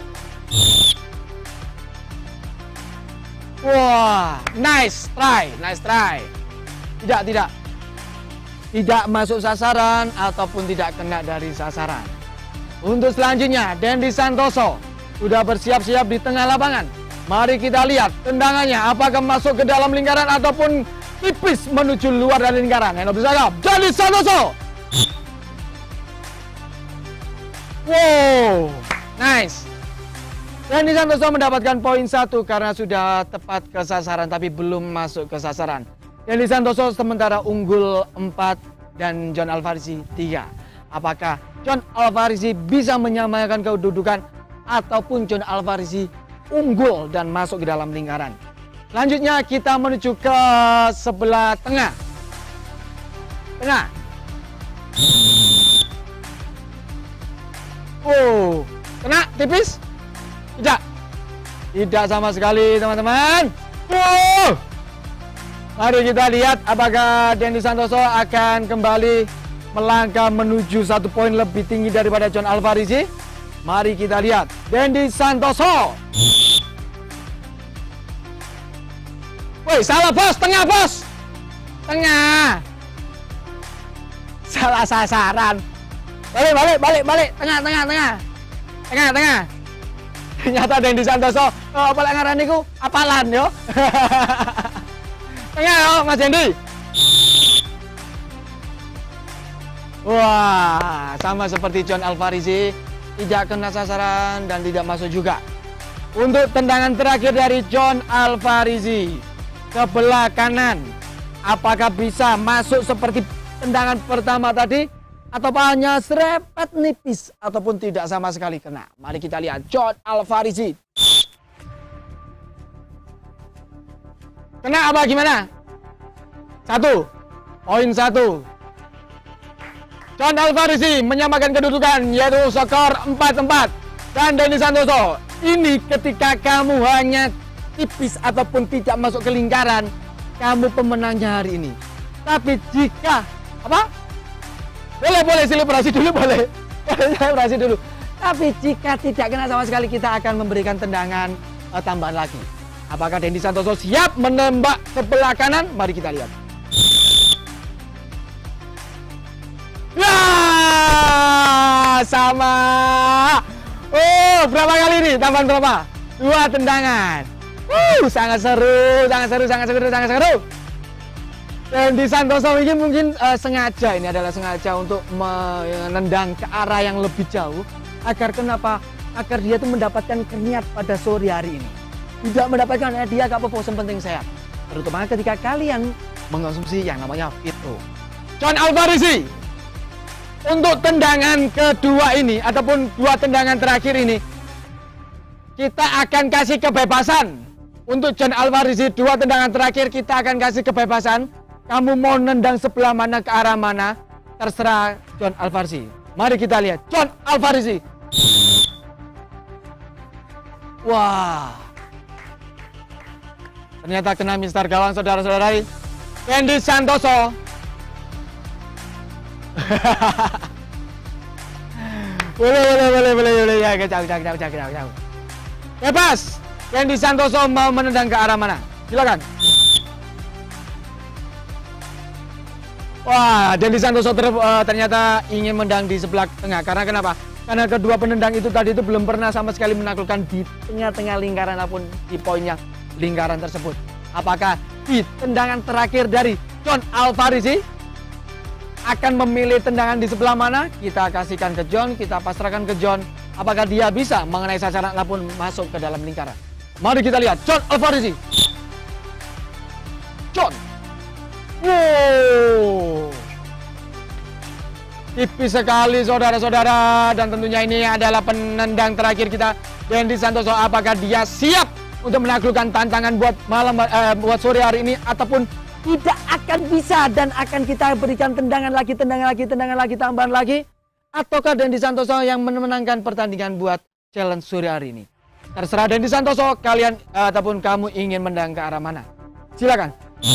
Wah, nice try, nice try. Tidak, tidak. Tidak masuk sasaran ataupun tidak kena dari sasaran. Untuk selanjutnya, Dendi Santoso sudah bersiap-siap di tengah lapangan. Mari kita lihat tendangannya, apakah masuk ke dalam lingkaran ataupun tipis menuju luar dari lingkaran. Heno bersagap, Dendi Santoso. Wow, nice. Dendi Santoso mendapatkan poin satu karena sudah tepat ke sasaran tapi belum masuk ke sasaran. Dendi Santoso sementara unggul empat dan John Alvarisi tiga. Apakah John Alvarisi bisa menyamakan kedudukan ataupun John Alvarisi unggul dan masuk ke dalam lingkaran? Selanjutnya kita menuju ke sebelah tengah. Tengah. Oh, kena tipis? Tidak. Tidak sama sekali, teman-teman. Wow. Mari kita lihat apakah Dendi Santoso akan kembali melangkah menuju satu poin lebih tinggi daripada John Alvarisi. Mari kita lihat Dendi Santoso. Woi, salah bos, tengah bos. Tengah. Salah sasaran. Balik, balik, balik, balik. Tengah, tengah, tengah. Tengah, tengah. Ternyata Dendi Santoso, oh, apa lek ngarani ku? Apalan yo. Tengah yo, Mas Dendi. Wah, sama seperti John Alvarizi, tidak kena sasaran dan tidak masuk juga. Untuk tendangan terakhir dari John Alvarizi ke belah kanan, apakah bisa masuk seperti tendangan pertama tadi? Atau hanya serepet nipis ataupun tidak sama sekali kena? Mari kita lihat John Alvarizi. Kena apa gimana? Satu, poin satu. John Alvarizi menyamakan kedudukan yaitu skor empat empat. Dan Dendi Santoso, ini ketika kamu hanya tipis ataupun tidak masuk ke lingkaran, kamu pemenangnya hari ini. Tapi jika apa? Boleh, boleh selebrasi dulu, boleh. Boleh selebrasi dulu. Tapi jika tidak kena sama sekali, kita akan memberikan tendangan uh, tambahan lagi. Apakah Dendi Santoso siap menembak sebelah kanan? Mari kita lihat. Ya, sama. Oh, berapa kali ini? Tambahan berapa? Dua tendangan. Uh, sangat seru, sangat seru, sangat seru, sangat seru. Dendi Santoso ini mungkin uh, sengaja, ini adalah sengaja untuk menendang ke arah yang lebih jauh. Agar kenapa? Agar dia tuh mendapatkan keringat pada sore hari ini. Tidak mendapatkan hadiah apa posen penting sehat. Terutama ketika kalian mengonsumsi yang namanya fito. John Alvarizi, untuk tendangan kedua ini, ataupun dua tendangan terakhir ini, kita akan kasih kebebasan. Untuk John Alvarizi, dua tendangan terakhir kita akan kasih kebebasan. Kamu mau nendang sebelah mana, ke arah mana, terserah John Alvarizi. Mari kita lihat John Alvarizi. Wah, ternyata kena mister gawang, saudara-saudari. Dendi Santoso. boleh, boleh, boleh, boleh, boleh. Ya, jauh, jauh, jauh, jauh, jauh, jauh. Bebas. Dendi Santoso mau menendang ke arah mana? Silakan. Wah, Dendi Santoso ter, uh, ternyata ingin menendang di sebelah tengah. Karena kenapa? Karena kedua penendang itu tadi itu belum pernah sama sekali menaklukkan di tengah-tengah lingkaran ataupun di poinnya lingkaran tersebut. Apakah di tendangan terakhir dari John Alvarizi akan memilih tendangan di sebelah mana? Kita kasihkan ke John, kita pasrahkan ke John. Apakah dia bisa mengenai sasaran ataupun masuk ke dalam lingkaran? Mari kita lihat John Alvarizi. John. Wow, tipis sekali saudara-saudara. Dan tentunya ini adalah penendang terakhir kita, Dendi Santoso. Apakah dia siap untuk menaklukkan tantangan buat malam eh, buat sore hari ini, ataupun tidak akan bisa dan akan kita berikan tendangan lagi, tendangan lagi, tendangan lagi, tambahan lagi? Ataukah Dendi Santoso yang memenangkan pertandingan buat challenge sore hari ini? Terserah Dendi Santoso, kalian eh, ataupun kamu ingin menendang ke arah mana? Silakan.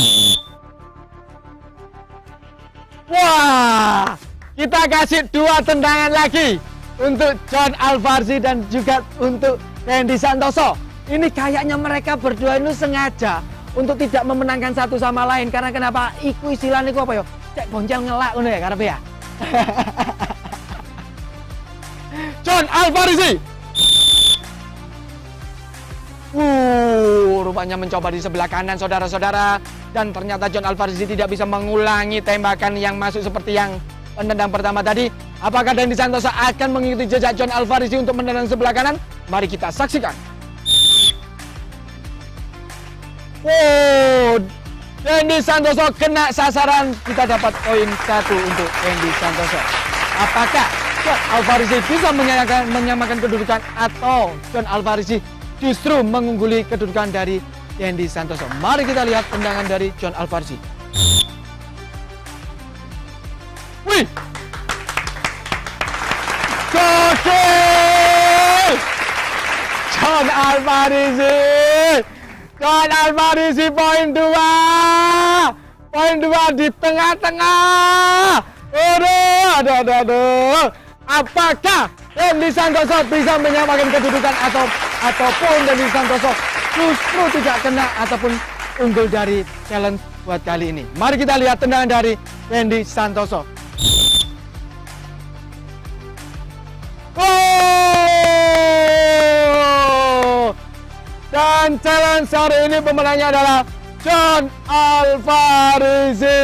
Wah, kita kasih dua tendangan lagi untuk John Alvarizi dan juga untuk Dendi Santoso. Ini kayaknya mereka berdua itu sengaja untuk tidak memenangkan satu sama lain. Karena kenapa? Iku istilahnya iku apa ya? Cek boncel ngelak ngono ya karepe ya. John Alvarizi. Uh, rupanya mencoba di sebelah kanan saudara-saudara. Dan ternyata John Alvarizi tidak bisa mengulangi tembakan yang masuk seperti yang penendang pertama tadi. Apakah Dendi Santoso akan mengikuti jejak John Alvarizi untuk menendang sebelah kanan? Mari kita saksikan. Wow, Dendi Santoso kena sasaran. Kita dapat poin satu untuk Dendi Santoso. Apakah John Alvarizi bisa menyamakan, menyamakan kedudukan, atau John Alvarizi justru mengungguli kedudukan dari Dendi Santoso? Mari kita lihat tendangan dari John Alvarizi. Wih, gokil! John Alvarizi, John Alvarizi poin dua, poin dua di tengah-tengah. Aduh, aduh, aduh, aduh. Apakah Dendi Santoso bisa menyamakan kedudukan atau ataupun Dendi Santoso justru tidak kena ataupun unggul dari challenge buat kali ini? Mari kita lihat tendangan dari Dendi Santoso. Oh! Dan challenge hari ini pemenangnya adalah John Alvarisi.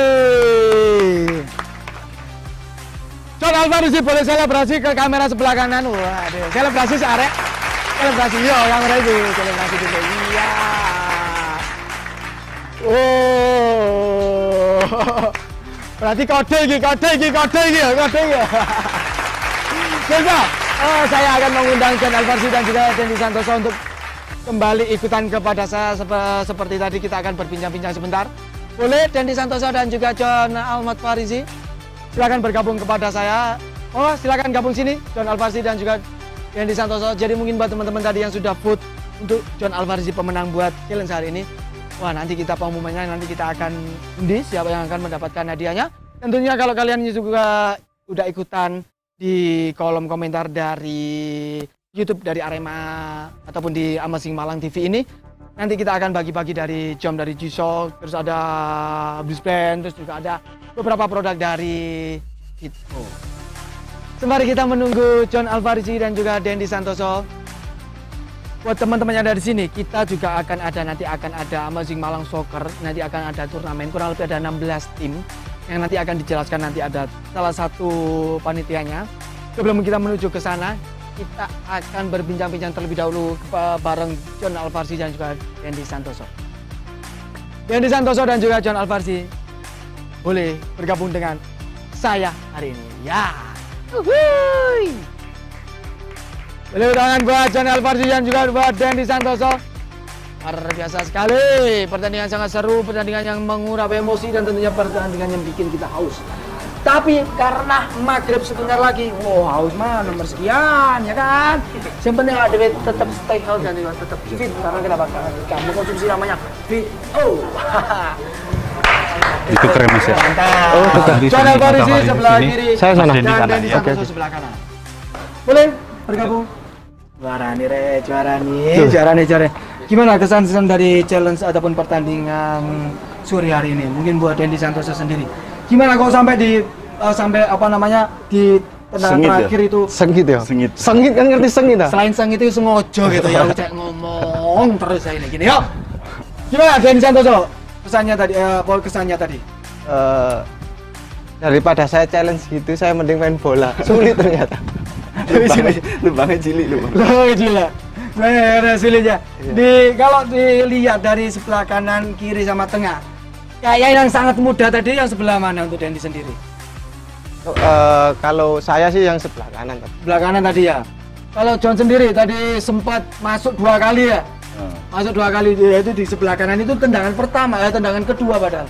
John Alvarisi boleh selebrasi ke kamera sebelah kanan. Waduh, selebrasi searek. Selebrasi yo kamera itu, selebrasi dulu. Iya. Oh. Berarti kode iki, kode iki, kode iki, kode iki. Baiklah, oh, saya akan mengundang John Alvarisi dan juga Dendi Santoso untuk kembali ikutan kepada saya Sep seperti tadi. Kita akan berbincang-bincang sebentar. Boleh Dendi Santoso dan juga John Alvarisi silakan bergabung kepada saya. Oh, silakan gabung sini John Alvarisi dan juga Dendi Santoso. Jadi mungkin buat teman-teman tadi yang sudah vote untuk John Alvarisi pemenang buat challenge hari ini, wah nanti kita pengumumannya, nanti kita akan undi siapa yang akan mendapatkan hadiahnya. Tentunya kalau kalian juga udah ikutan di kolom komentar dari YouTube dari Arema ataupun di Amazing Malang T V ini, nanti kita akan bagi-bagi dari jam dari G-Shock, terus ada Blisband, terus juga ada beberapa produk dari itu. Sembari kita menunggu John Alvarisi dan juga Dendi Santoso, buat teman-teman yang ada di sini, kita juga akan ada nanti akan ada Amazing Malang Soccer, nanti akan ada turnamen kurang lebih ada enam belas tim yang nanti akan dijelaskan, nanti ada salah satu panitianya. Sebelum kita menuju ke sana, kita akan berbincang-bincang terlebih dahulu bareng John Alvarisi dan juga Dendi Santoso. Dendi Santoso dan juga John Alvarisi boleh bergabung dengan saya hari ini. Ya. Uhuy. Boleh tangan buat John Alvarisi dan juga buat Dendi Santoso. Luar biasa sekali, pertandingan sangat seru, pertandingan yang mengurap emosi dan tentunya pertandingan yang bikin kita haus. Tapi karena maghrib sebentar lagi, wow haus mah nomor sekian ya kan. Yang penting ada tetap stay healthy dan juga tetap fit, karena kenapa? Karena kamu konsumsi namanya fit. Oh. Itu keren mas ya. Mantap. Oh, John Alvarisi sebelah kiri, saya sana. dan Dendi Santoso sebelah kanan. Boleh bergabung? Juara nih re, juara nih, juara nih, juara. Gimana kesan-kesan dari challenge ataupun pertandingan sore hari ini? Mungkin buat Dendi Santoso sendiri. Gimana kok sampai di uh, sampai apa namanya di tendangan terakhir ya? itu Sengit ya? Sengit. Sengit kan ngerti sengit ah? Selain sengit itu sengojo gitu ya, ucap ngomong terus saya ini gini. Yuk. Gimana Dendi Santoso? Kesannya tadi, eh, uh, kesannya tadi. Uh, daripada saya challenge gitu, saya mending main bola. Sulit ternyata. Lubangnya, lubangnya cilik lubang. Lubangnya cilik. Nah, sulitnya. Di kalau dilihat dari sebelah kanan, kiri sama tengah, kayak yang sangat mudah tadi yang sebelah mana untuk Dendi sendiri? Uh, kalau saya sih yang sebelah kanan. Sebelah kanan tadi ya. Kalau John sendiri tadi sempat masuk dua kali ya. Hmm. Masuk dua kali itu di sebelah kanan itu tendangan pertama, ya tendangan kedua padahal.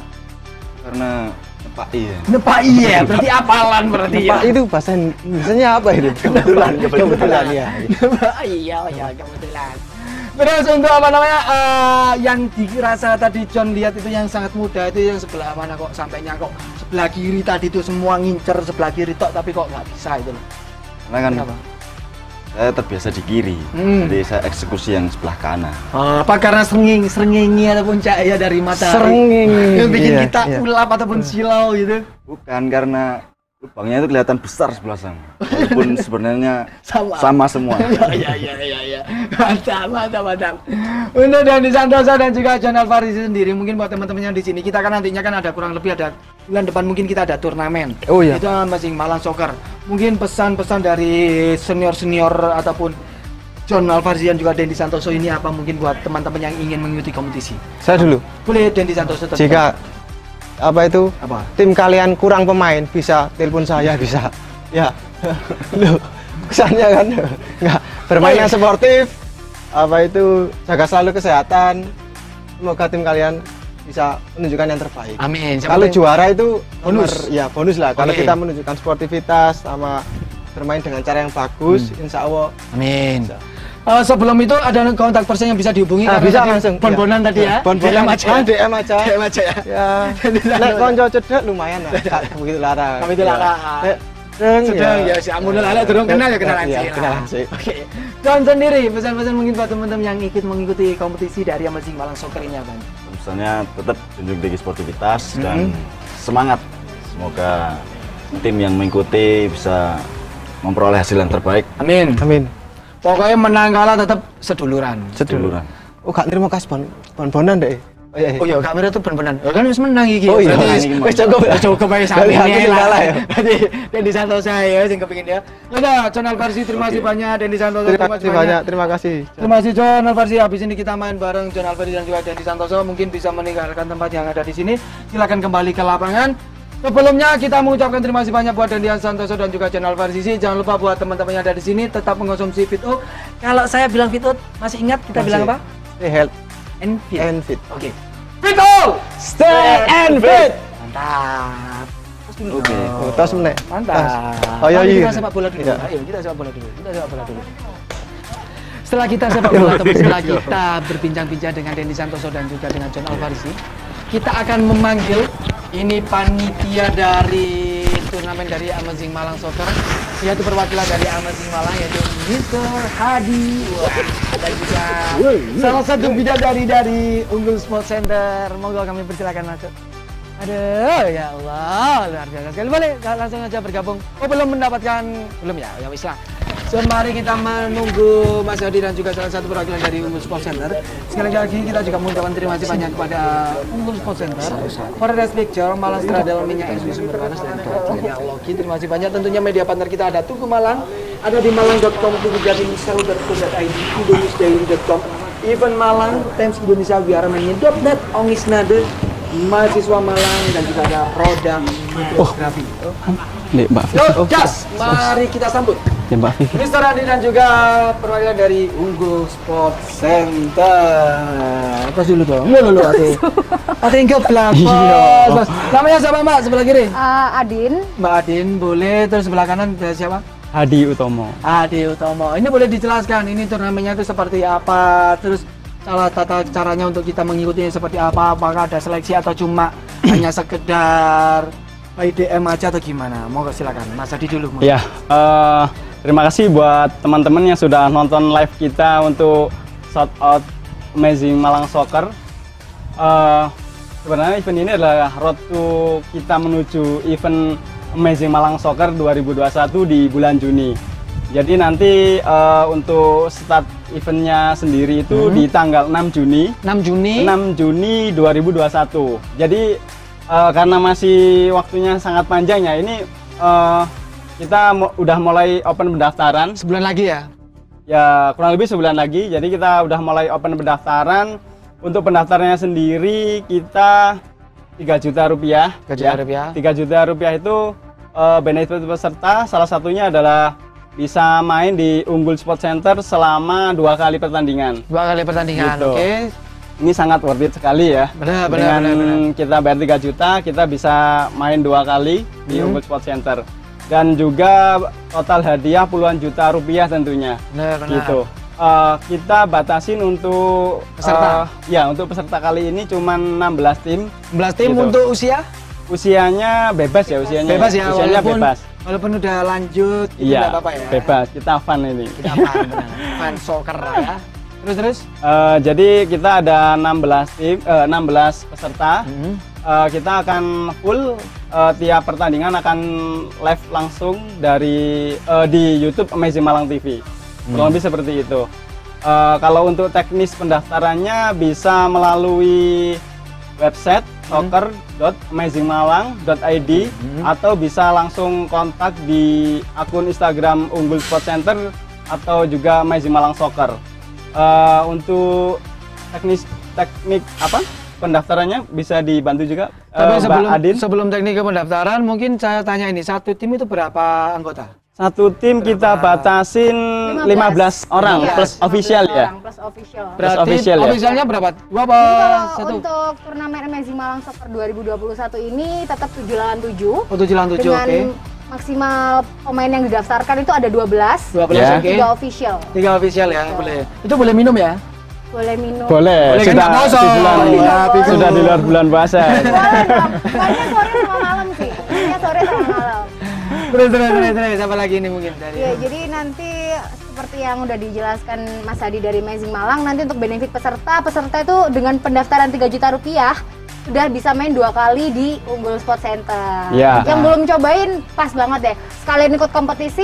Karena nepai ya. Nepai ya, berarti apalan berarti ya. Nepai itu bahasa Indonesia apa itu? Kebetulan, kebetulan ya. Iya, ya kebetulan. Terus untuk apa namanya uh, yang dirasa tadi John lihat itu yang sangat mudah itu yang sebelah mana kok sampainya kok sebelah kiri tadi itu semua ngincer sebelah kiri tok tapi kok nggak bisa itu loh. Karena kan Kenapa? saya terbiasa di kiri, Hmm. jadi saya eksekusi yang sebelah kanan. Oh, apa karena serenging, serengingi ataupun cahaya dari matahari Serenging. yang bikin Iya, kita iya. ulap ataupun silau gitu? Bukan, karena lubangnya itu kelihatan besar sebelah sana. Walaupun sebenarnya Sama. sama semua. Ya, ya, ya, ya. Mantap, mantap, mantap. Untuk Dendi Santoso dan juga John Alvarisi sendiri, mungkin buat teman-teman yang di sini, kita kan nantinya kan ada kurang lebih ada bulan depan mungkin kita ada turnamen. Oh iya. Itu masing Malang Soccer. Mungkin pesan-pesan dari senior-senior ataupun John Alvarisi dan juga Dendi Santoso ini apa mungkin buat teman-teman yang ingin mengikuti kompetisi? Saya dulu. Boleh Dendi Santoso tetap. Jika apa itu Apa? tim kalian kurang pemain, bisa telepon saya, bisa ya. Loh, kesannya kan nggak bermain yang sportif, apa itu jaga selalu kesehatan, semoga tim kalian bisa menunjukkan yang terbaik. Amin. Kalau juara itu bonus. nomor- ya bonus lah, kalau Oke. kita menunjukkan sportivitas sama bermain dengan cara yang bagus, Hmm. insya Allah. Amin. Uh, sebelum itu ada kontak person yang bisa dihubungi Ah, karena bisa tadi langsung, bon-bonan iya. tadi ya. Bon-bonan D M aja. ah, D M aja. D M aja ya. Ya, nek konco cedek lumayan lah, tak begitu larang. Kami itu larang. Nek Sedang, Sedang ya, si Amun lala durung kenal ya kenalan Iya, sih. kenalan sih. Oke. John sendiri pesan-pesan mungkin buat teman-teman yang ikut mengikuti kompetisi dari Amazing Malang Soccer ini apa? Misalnya tetap junjung tinggi sportivitas dan Mhm. semangat. Semoga tim yang mengikuti bisa memperoleh hasil yang terbaik. Amin. Amin. Pokoknya menang kalah tetap seduluran. Seduluran. Oh, gak terima kasih bon bon-bonan deh. Oh iya. Oh iya, kamera tuh bener-bener. Ya kan wis menang iki. Oh iya. Berarti Wis cukup ya. cukup ae sampe Berarti aku sing kalah ya. Berarti Dendi Santosa ya sing kepengin ya. Udah, Channel Versi terima kasih banyak Dendi Santosa. Terima kasih banyak. Terima kasih. Terima kasih Channel Versi. Habis ini kita main bareng Channel Versi dan juga Dendi Santosa, mungkin bisa meninggalkan tempat yang ada di sini. Silakan kembali ke lapangan. Sebelumnya kita mengucapkan terima kasih banyak buat Dendi Santosa dan juga Channel Versi. Jangan lupa buat teman-teman yang ada di sini tetap mengonsumsi Fit-O. Kalau saya bilang Fit-O, masih ingat kita Masih. bilang apa? Stay health And Fit. and fit. Oke. Fit-O! Stay and fit. Mantap. Terus dulu. Oke. Oh, tos meneh. Mantap. Oh iya Mari iya. kita sepak bola dulu. Iya. Ayo kita sepak bola dulu. Kita sepak bola dulu. Setelah kita sepak bola atau setelah kita berbincang-bincang dengan Dendi Santosa dan juga dengan John Alvarisi, kita akan memanggil ini panitia dari turnamen dari Amazing Malang Soccer, yaitu perwakilan dari Amazing Malang yaitu Mister Hadi. Wah, dan juga salah satu bidadari dari Unggul Sports Center. Monggo kami persilakan masuk. Aduh, ya Allah, luar biasa sekali. Boleh langsung aja bergabung. Oh, belum mendapatkan, belum ya, ya wis lah. So, mari kita menunggu Mas Hadi dan juga salah satu perwakilan dari Unggul Sports Center. Sekali lagi kita juga mengucapkan terima kasih banyak kepada Unggul Sports Center, Forest Picture, Malang Stradal, Minyak Industri Sumber Panas, dan juga Loki. Terima kasih banyak. Tentunya media partner kita ada Tugu Malang, ada di malang dot com, tugu jatim sel dot co dot i d, indonesia daily dot com, Event Malang, Times Indonesia, biaramenya dot net, Ongisnade, mahasiswa Malang, dan juga ada Roda Fotografi. Nih, Mbak. Yo, das, mari kita sambut Nih, Mbak Vivi. Mister Hadi dan juga perwakilan dari Unggul Sports Center. Atas dulu dong. Lu lu lu ate. Ate ke belakang. Namanya siapa, Mbak? Sebelah kiri. Uh, Adin, Mbak Adin, boleh. Terus sebelah kanan ada siapa? Hadi Utomo. Adi Utomo. Ini boleh dijelaskan ini turnamennya itu seperti apa? Terus cara tata caranya untuk kita mengikutinya seperti apa? Apakah ada seleksi atau cuma hanya sekedar I D M aja atau gimana? Mau silakan, Mas Hadi dulu. monggo. Ya, eh, terima kasih buat teman-teman yang sudah nonton live kita untuk shout out Amazing Malang Soccer. Eh, sebenarnya event ini adalah road to kita menuju event Amazing Malang Soccer dua ribu dua puluh satu di bulan Juni. Jadi nanti eh, untuk start eventnya sendiri itu Hmm. di tanggal enam Juni. enam Juni. enam Juni dua ribu dua puluh satu. Jadi eh, karena masih waktunya sangat panjang ya, ini eh, kita mo- udah mulai open pendaftaran. Sebulan lagi ya? Ya kurang lebih sebulan lagi. Jadi kita udah mulai open pendaftaran. Untuk pendaftarannya sendiri kita tiga juta rupiah. tiga juta rupiah. tiga juta rupiah itu eh, benefit peserta salah satunya adalah bisa main di Unggul Sports Center selama dua kali pertandingan. Dua kali pertandingan, Gitu. oke. Ini sangat worth it sekali ya. Benar, benar, Dengan benar, benar. kita bayar tiga juta, kita bisa main dua kali di Hmm. Unggul Sports Center. Dan juga total hadiah puluhan juta rupiah tentunya. Benar, benar. Gitu. Eh, kita batasin untuk Peserta? eh, ya, untuk peserta kali ini cuma enam belas tim. enam belas tim Gitu. untuk usia? Usianya bebas ya, usianya. Bebas ya, Usianya walaupun, bebas. walaupun udah lanjut, itu Iya, nggak apa-apa ya? bebas. Kita fun ini. Kita fan, benar. Fan soccer ya. Terus, terus? Eh, jadi kita ada enam belas tim, eh, enam belas peserta. Hmm. Eh, kita akan full, eh, tiap pertandingan akan live langsung dari eh, di YouTube Amazing Malang T V. Kurang lebih seperti itu. Eh, kalau untuk teknis pendaftarannya bisa melalui website soccer dot amazing malang dot i d atau bisa langsung kontak di akun Instagram Unggul Sports Center atau juga Amazing Malang Soccer. Eh, untuk teknis teknik apa pendaftarannya bisa dibantu juga eh, Tapi Mbak sebelum, Adin. sebelum teknik pendaftaran, mungkin saya tanya ini, satu tim itu berapa anggota? Satu tim kita batasin lima belas orang Iya, plus lima belas official ya. orang plus official. Berarti official ya? officialnya berapa? Dua apa Jadi kalau satu? untuk turnamen Amazing Malang Soccer dua ribu dua puluh satu ini tetap tujuh lawan tujuh. Oh, tujuh lawan tujuh, Dengan oke. maksimal pemain yang didaftarkan itu ada dua belas. dua belas, Ya. oke. Tiga official. Tiga official ya, boleh. Itu boleh minum ya? Boleh minum. Boleh, Boleh kan sudah nggak puasa? di bulan Oh, iya, Piku. sudah di luar bulan puasa. Boleh dong. Pokoknya sore sama malam sih. Pokoknya sore sama malam. Terus, terus, terus, terus. Siapa lagi ini mungkin dari? Ya, jadi nanti seperti yang udah dijelaskan Mas Hadi dari Amazing Malang, nanti untuk benefit peserta, peserta itu dengan pendaftaran tiga juta rupiah sudah bisa main dua kali di Unggul Sports Center. Ya. Yang belum cobain pas banget deh. Sekalian ikut kompetisi,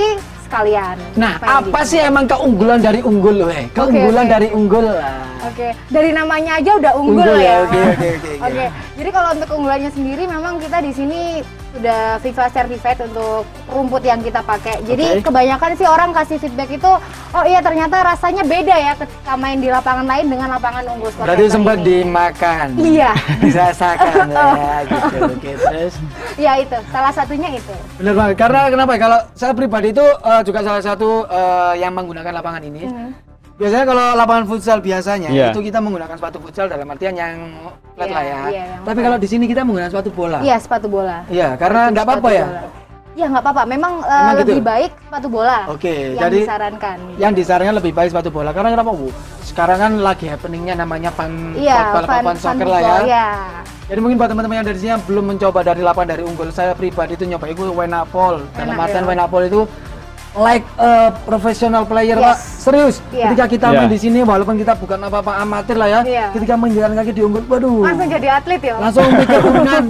sekalian. Nah, Pengen apa gitu. sih emang keunggulan dari unggul, weh? Keunggulan oke. dari unggul lah. Oke, dari namanya aja udah unggul, Unggul ya, ya. oke, oke, oke, oke. Oke, jadi kalau untuk keunggulannya sendiri memang kita di sini sudah FIFA certified untuk rumput yang kita pakai. Jadi Oke. kebanyakan sih orang kasih feedback itu, oh iya ternyata rasanya beda ya ketika main di lapangan lain dengan lapangan unggul sport. Berarti center sempat ini. dimakan. Iya. Dirasakan ya, gitu. Oke, terus. Ya itu, salah satunya itu. Bener banget. Karena kenapa ya? Kalau saya pribadi itu eh, juga salah satu eh, yang menggunakan lapangan ini. Mhm. Biasanya kalau lapangan futsal biasanya Iya. itu kita menggunakan sepatu futsal dalam artian yang flat Iya, lah ya. iya, yang Tapi flat. kalau di sini kita menggunakan sepatu bola. Iya, sepatu bola. Iya, karena Itu nggak apa-apa sepatu ya. bola. Iya, nggak apa-apa. Memang, eh, Memang gitu? lebih baik sepatu bola. Oke, yang jadi disarankan. Yang disarankan lebih baik sepatu bola. Karena kenapa, Bu? Sekarang kan lagi happeningnya namanya fun Iya, football, fun, fun fun soccer lah ya. football, iya. Jadi mungkin buat teman-teman yang dari sini yang belum mencoba dari lapangan dari unggul, saya pribadi itu nyoba itu Wenapol. Dalam Enak artian ya. Wenapol itu like a professional player, Yes. Pak. Serius. Iya. Ketika kita Iya. main di sini walaupun kita bukan apa-apa amatir lah ya. Iya. Ketika menjalan kaki di unggul, waduh. Langsung jadi atlet ya. Mas? Langsung mikir urunan.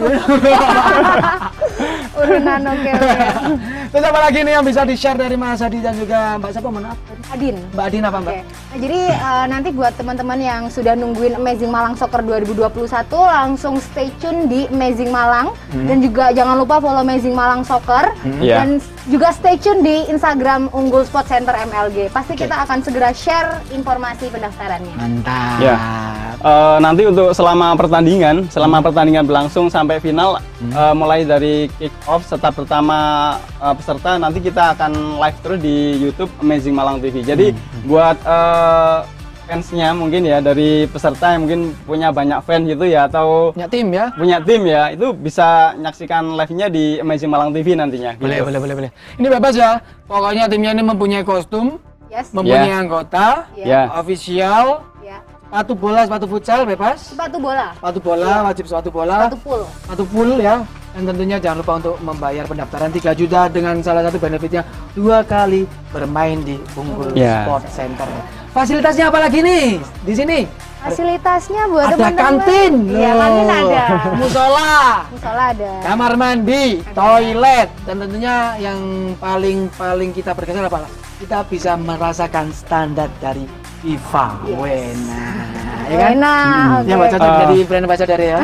Urunan oke oke. Terus apa lagi nih yang bisa di-share dari Mas Hadi dan juga Mbak siapa? Maaf. Adin. Mbak Adin apa, Mbak? Oke. Nah, jadi eh, nanti buat teman-teman yang sudah nungguin Amazing Malang Soccer dua ribu dua puluh satu langsung stay tune di Amazing Malang dan juga jangan lupa follow Amazing Malang Soccer Iya. dan juga stay tune di Instagram Unggul Sport Center M L G. Pasti kita akan segera share informasi pendaftarannya. Mantap. Ya. Eh, nanti untuk selama pertandingan, selama pertandingan berlangsung sampai final, eh, mulai dari kick off setelah pertama eh, peserta, nanti kita akan live terus di YouTube Amazing Malang T V. Jadi buat eh, fansnya mungkin ya dari peserta yang mungkin punya banyak fans gitu ya atau Punya tim ya? punya tim ya, itu bisa menyaksikan live-nya di Amazing Malang T V nantinya. Boleh, gitu. boleh, boleh, boleh. Ini bebas ya. Pokoknya timnya ini mempunyai kostum, Yes. mempunyai Ya. anggota, Ya. Ya. official, Ya. sepatu bola, sepatu futsal bebas. Sepatu bola. Sepatu bola, wajib sepatu bola, Sepatu full. sepatu full ya. Dan tentunya jangan lupa untuk membayar pendaftaran tiga juta dengan salah satu benefitnya dua kali bermain di Unggul Ya. Sport Center. Fasilitasnya apa lagi nih di sini? Fasilitasnya buat Ada teman-teman. kantin. Iya, loh. kantin ada. Musola. Musola ada. Kamar mandi, toilet, dan tentunya yang paling paling kita berkesan apa? Kita bisa merasakan standar dari FIFA. Wena, ya kan? Enak. Ya oke. baca Eh. dari brand ambassador ya.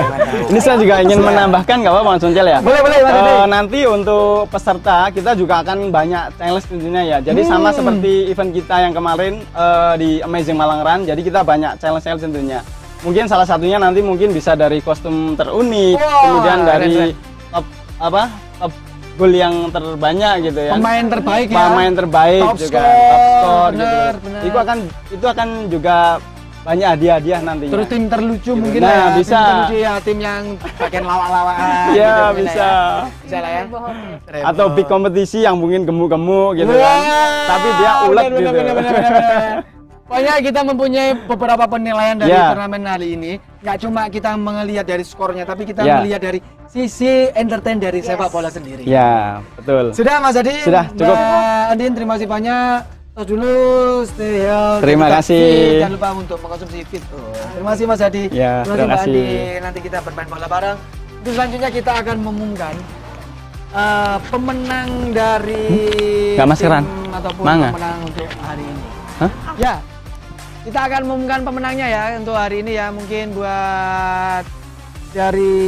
Ini saya juga ingin menambahkan nggak apa-apa Mas Uncel ya? Boleh, boleh, Mas Hadi. Eh, nanti untuk peserta kita juga akan banyak challenge tentunya ya. Jadi sama seperti event kita yang kemarin eh, di Amazing Malang Run. Jadi kita banyak challenge-challenge tentunya. Mungkin salah satunya nanti mungkin bisa dari kostum terunik, Wah, kemudian dari keren, top apa? Top gol yang terbanyak gitu ya. Pemain terbaik ya. Pemain terbaik Top juga, score, top score gitu. bener, bener. Itu akan itu akan juga banyak hadiah-hadiah nantinya. Terus tim terlucu mungkin Nah, lah ya. bisa. Tim terlucu ya, tim yang bagian lawak-lawakan. Iya, gitu mungkin bisa. lah ya. Bisa lah ya. Atau big kompetisi yang mungkin gemuk-gemuk gitu kan. Wah, Tapi dia ulet bener, gitu. bener, bener, bener, bener, bener. Pokoknya kita mempunyai beberapa penilaian dari Ya. turnamen kali ini. Nggak cuma kita melihat dari skornya, tapi kita Ya. melihat dari sisi entertain dari Yes. sepak bola sendiri. Ya, betul. Sudah Mas Adi? Sudah, cukup. Mbak Andin, terima kasih banyak. Tos dulu, stay healthy, Terima tetap kasih. fit. Jangan lupa untuk mengkonsumsi fit. Oh, terima kasih Mas Adi. Ya, terima terima Mbak kasih. Andin. Nanti kita bermain bola bareng. Terus selanjutnya kita akan mengumumkan eh, pemenang dari Nggak maskeran? tim ataupun Mangga? pemenang untuk hari ini. Hah? Ya, kita akan mengumumkan pemenangnya ya untuk hari ini ya. Mungkin buat dari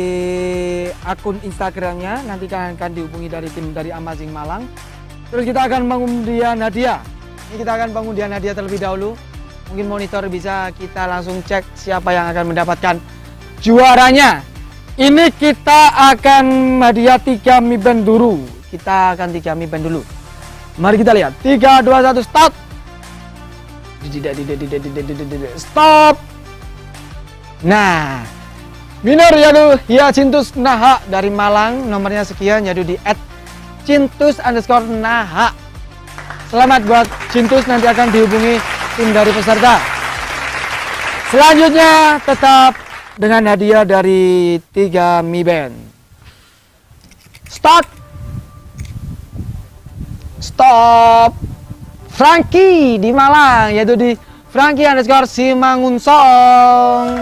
akun Instagramnya nanti kan akan dihubungi dari tim dari Amazing Malang. Terus kita akan mengundian hadiah. Ini kita akan pengundian hadiah terlebih dahulu. Mungkin monitor bisa kita langsung cek siapa yang akan mendapatkan juaranya. Ini kita akan hadiah tiga Mi Band dulu. Kita akan tiga Mi Band dulu. Mari kita lihat. tiga, dua, satu, start. Stop. Nah, Minor yaitu Hyacinthus Naha dari Malang, nomornya sekian yaitu di at Cintus underscore Naha. Selamat buat Cintus, nanti akan dihubungi tim dari peserta. Selanjutnya tetap dengan hadiah dari tiga Mi Band. Start. Stop. Frankie di Malang, yaitu di Frankie underscore Simangunsong.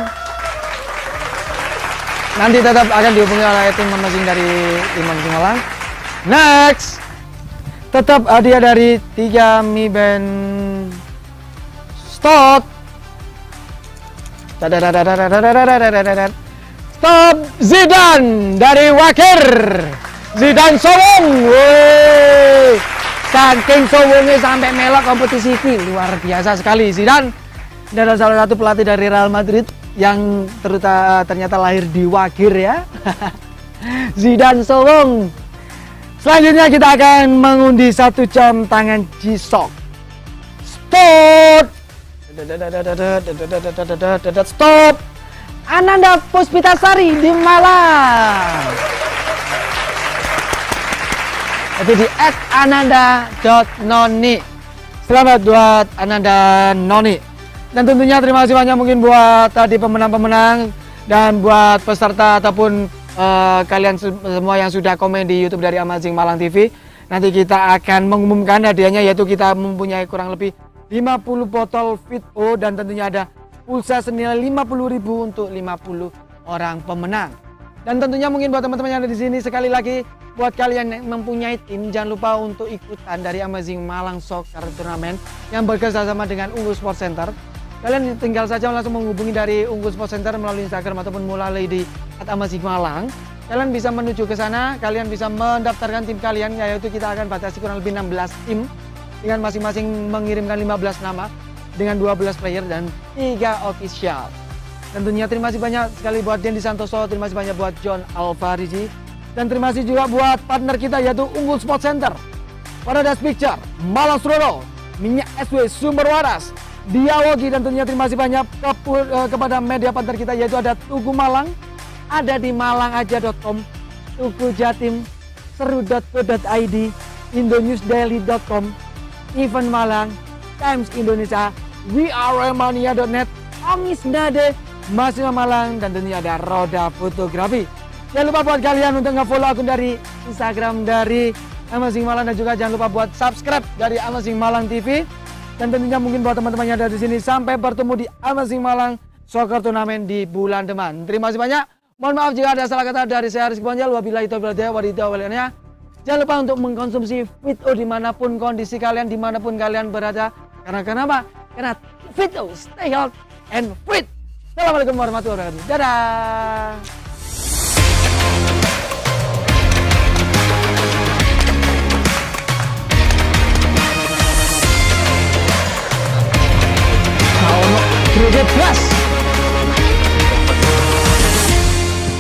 Nanti tetap akan dihubungi oleh tim masing dari tim masing Malang. Next, tetap hadiah dari tiga Mi Band Stop. Stop Zidane dari Wakir. Zidane Sowong. Wih. Saking sowongnya sampai melok kompetisi ini, luar biasa sekali. Zidane adalah salah satu pelatih dari Real Madrid yang ternyata, ternyata lahir di Wakir ya. Zidane Sowong. Selanjutnya kita akan mengundi satu jam tangan G-Shock. Stop. Stop. Ananda Puspitasari di Malang. Itu di et ananda dot noni. Selamat buat Ananda Noni. Dan tentunya terima kasih banyak mungkin buat tadi pemenang-pemenang dan buat peserta ataupun uh, kalian semua yang sudah komen di YouTube dari Amazing Malang T V. Nanti kita akan mengumumkan hadiahnya, yaitu kita mempunyai kurang lebih lima puluh botol Fit-O dan tentunya ada pulsa senilai lima puluh ribu untuk lima puluh orang pemenang. Dan tentunya mungkin buat teman-teman yang ada di sini, sekali lagi buat kalian yang mempunyai tim, jangan lupa untuk ikutan dari Amazing Malang Soccer Turnamen yang bekerjasama dengan Unggul Sport Center. Kalian tinggal saja langsung menghubungi dari Unggul Sport Center melalui Instagram ataupun melalui di at Amazing Malang. Kalian bisa menuju ke sana, kalian bisa mendaftarkan tim kalian, yaitu kita akan batasi kurang lebih enam belas tim dengan masing-masing mengirimkan lima belas nama dengan dua belas player dan tiga official. Tentunya terima kasih banyak sekali buat Dendi Santoso, terima kasih banyak buat John Alvarezi, dan terima kasih juga buat partner kita yaitu Unggul Sport Center, Paradise Picture, Malang Strono, Minyak S W Sumber Waras, Diawogi, dan tentunya terima kasih banyak ke, uh, kepada media partner kita yaitu ada Tugu Malang, ada di malangaja dot com, Tugu Jatim, seru dot co dot i d, indonewsdaily dot com, Event Malang, Times Indonesia, we are mania dot net, Ongis Nade, Mahasiswa Malang, dan tentunya ada Roda Fotografi. Jangan lupa buat kalian untuk nge-follow akun dari Instagram dari Amazing Malang, dan juga jangan lupa buat subscribe dari Amazing Malang T V. Dan tentunya mungkin buat teman-teman yang ada di sini, sampai bertemu di Amazing Malang Soccer Turnamen di bulan depan. Terima kasih banyak. Mohon maaf jika ada salah kata dari saya Rizky Ponjal. Wabillahi taufiq wal hidayah. Jangan lupa untuk mengkonsumsi Fit-O dimanapun kondisi kalian, dimanapun kalian berada. Karena kenapa? Karena Fit-O stay healthy and fit. Assalamualaikum warahmatullahi wabarakatuh. Dadah.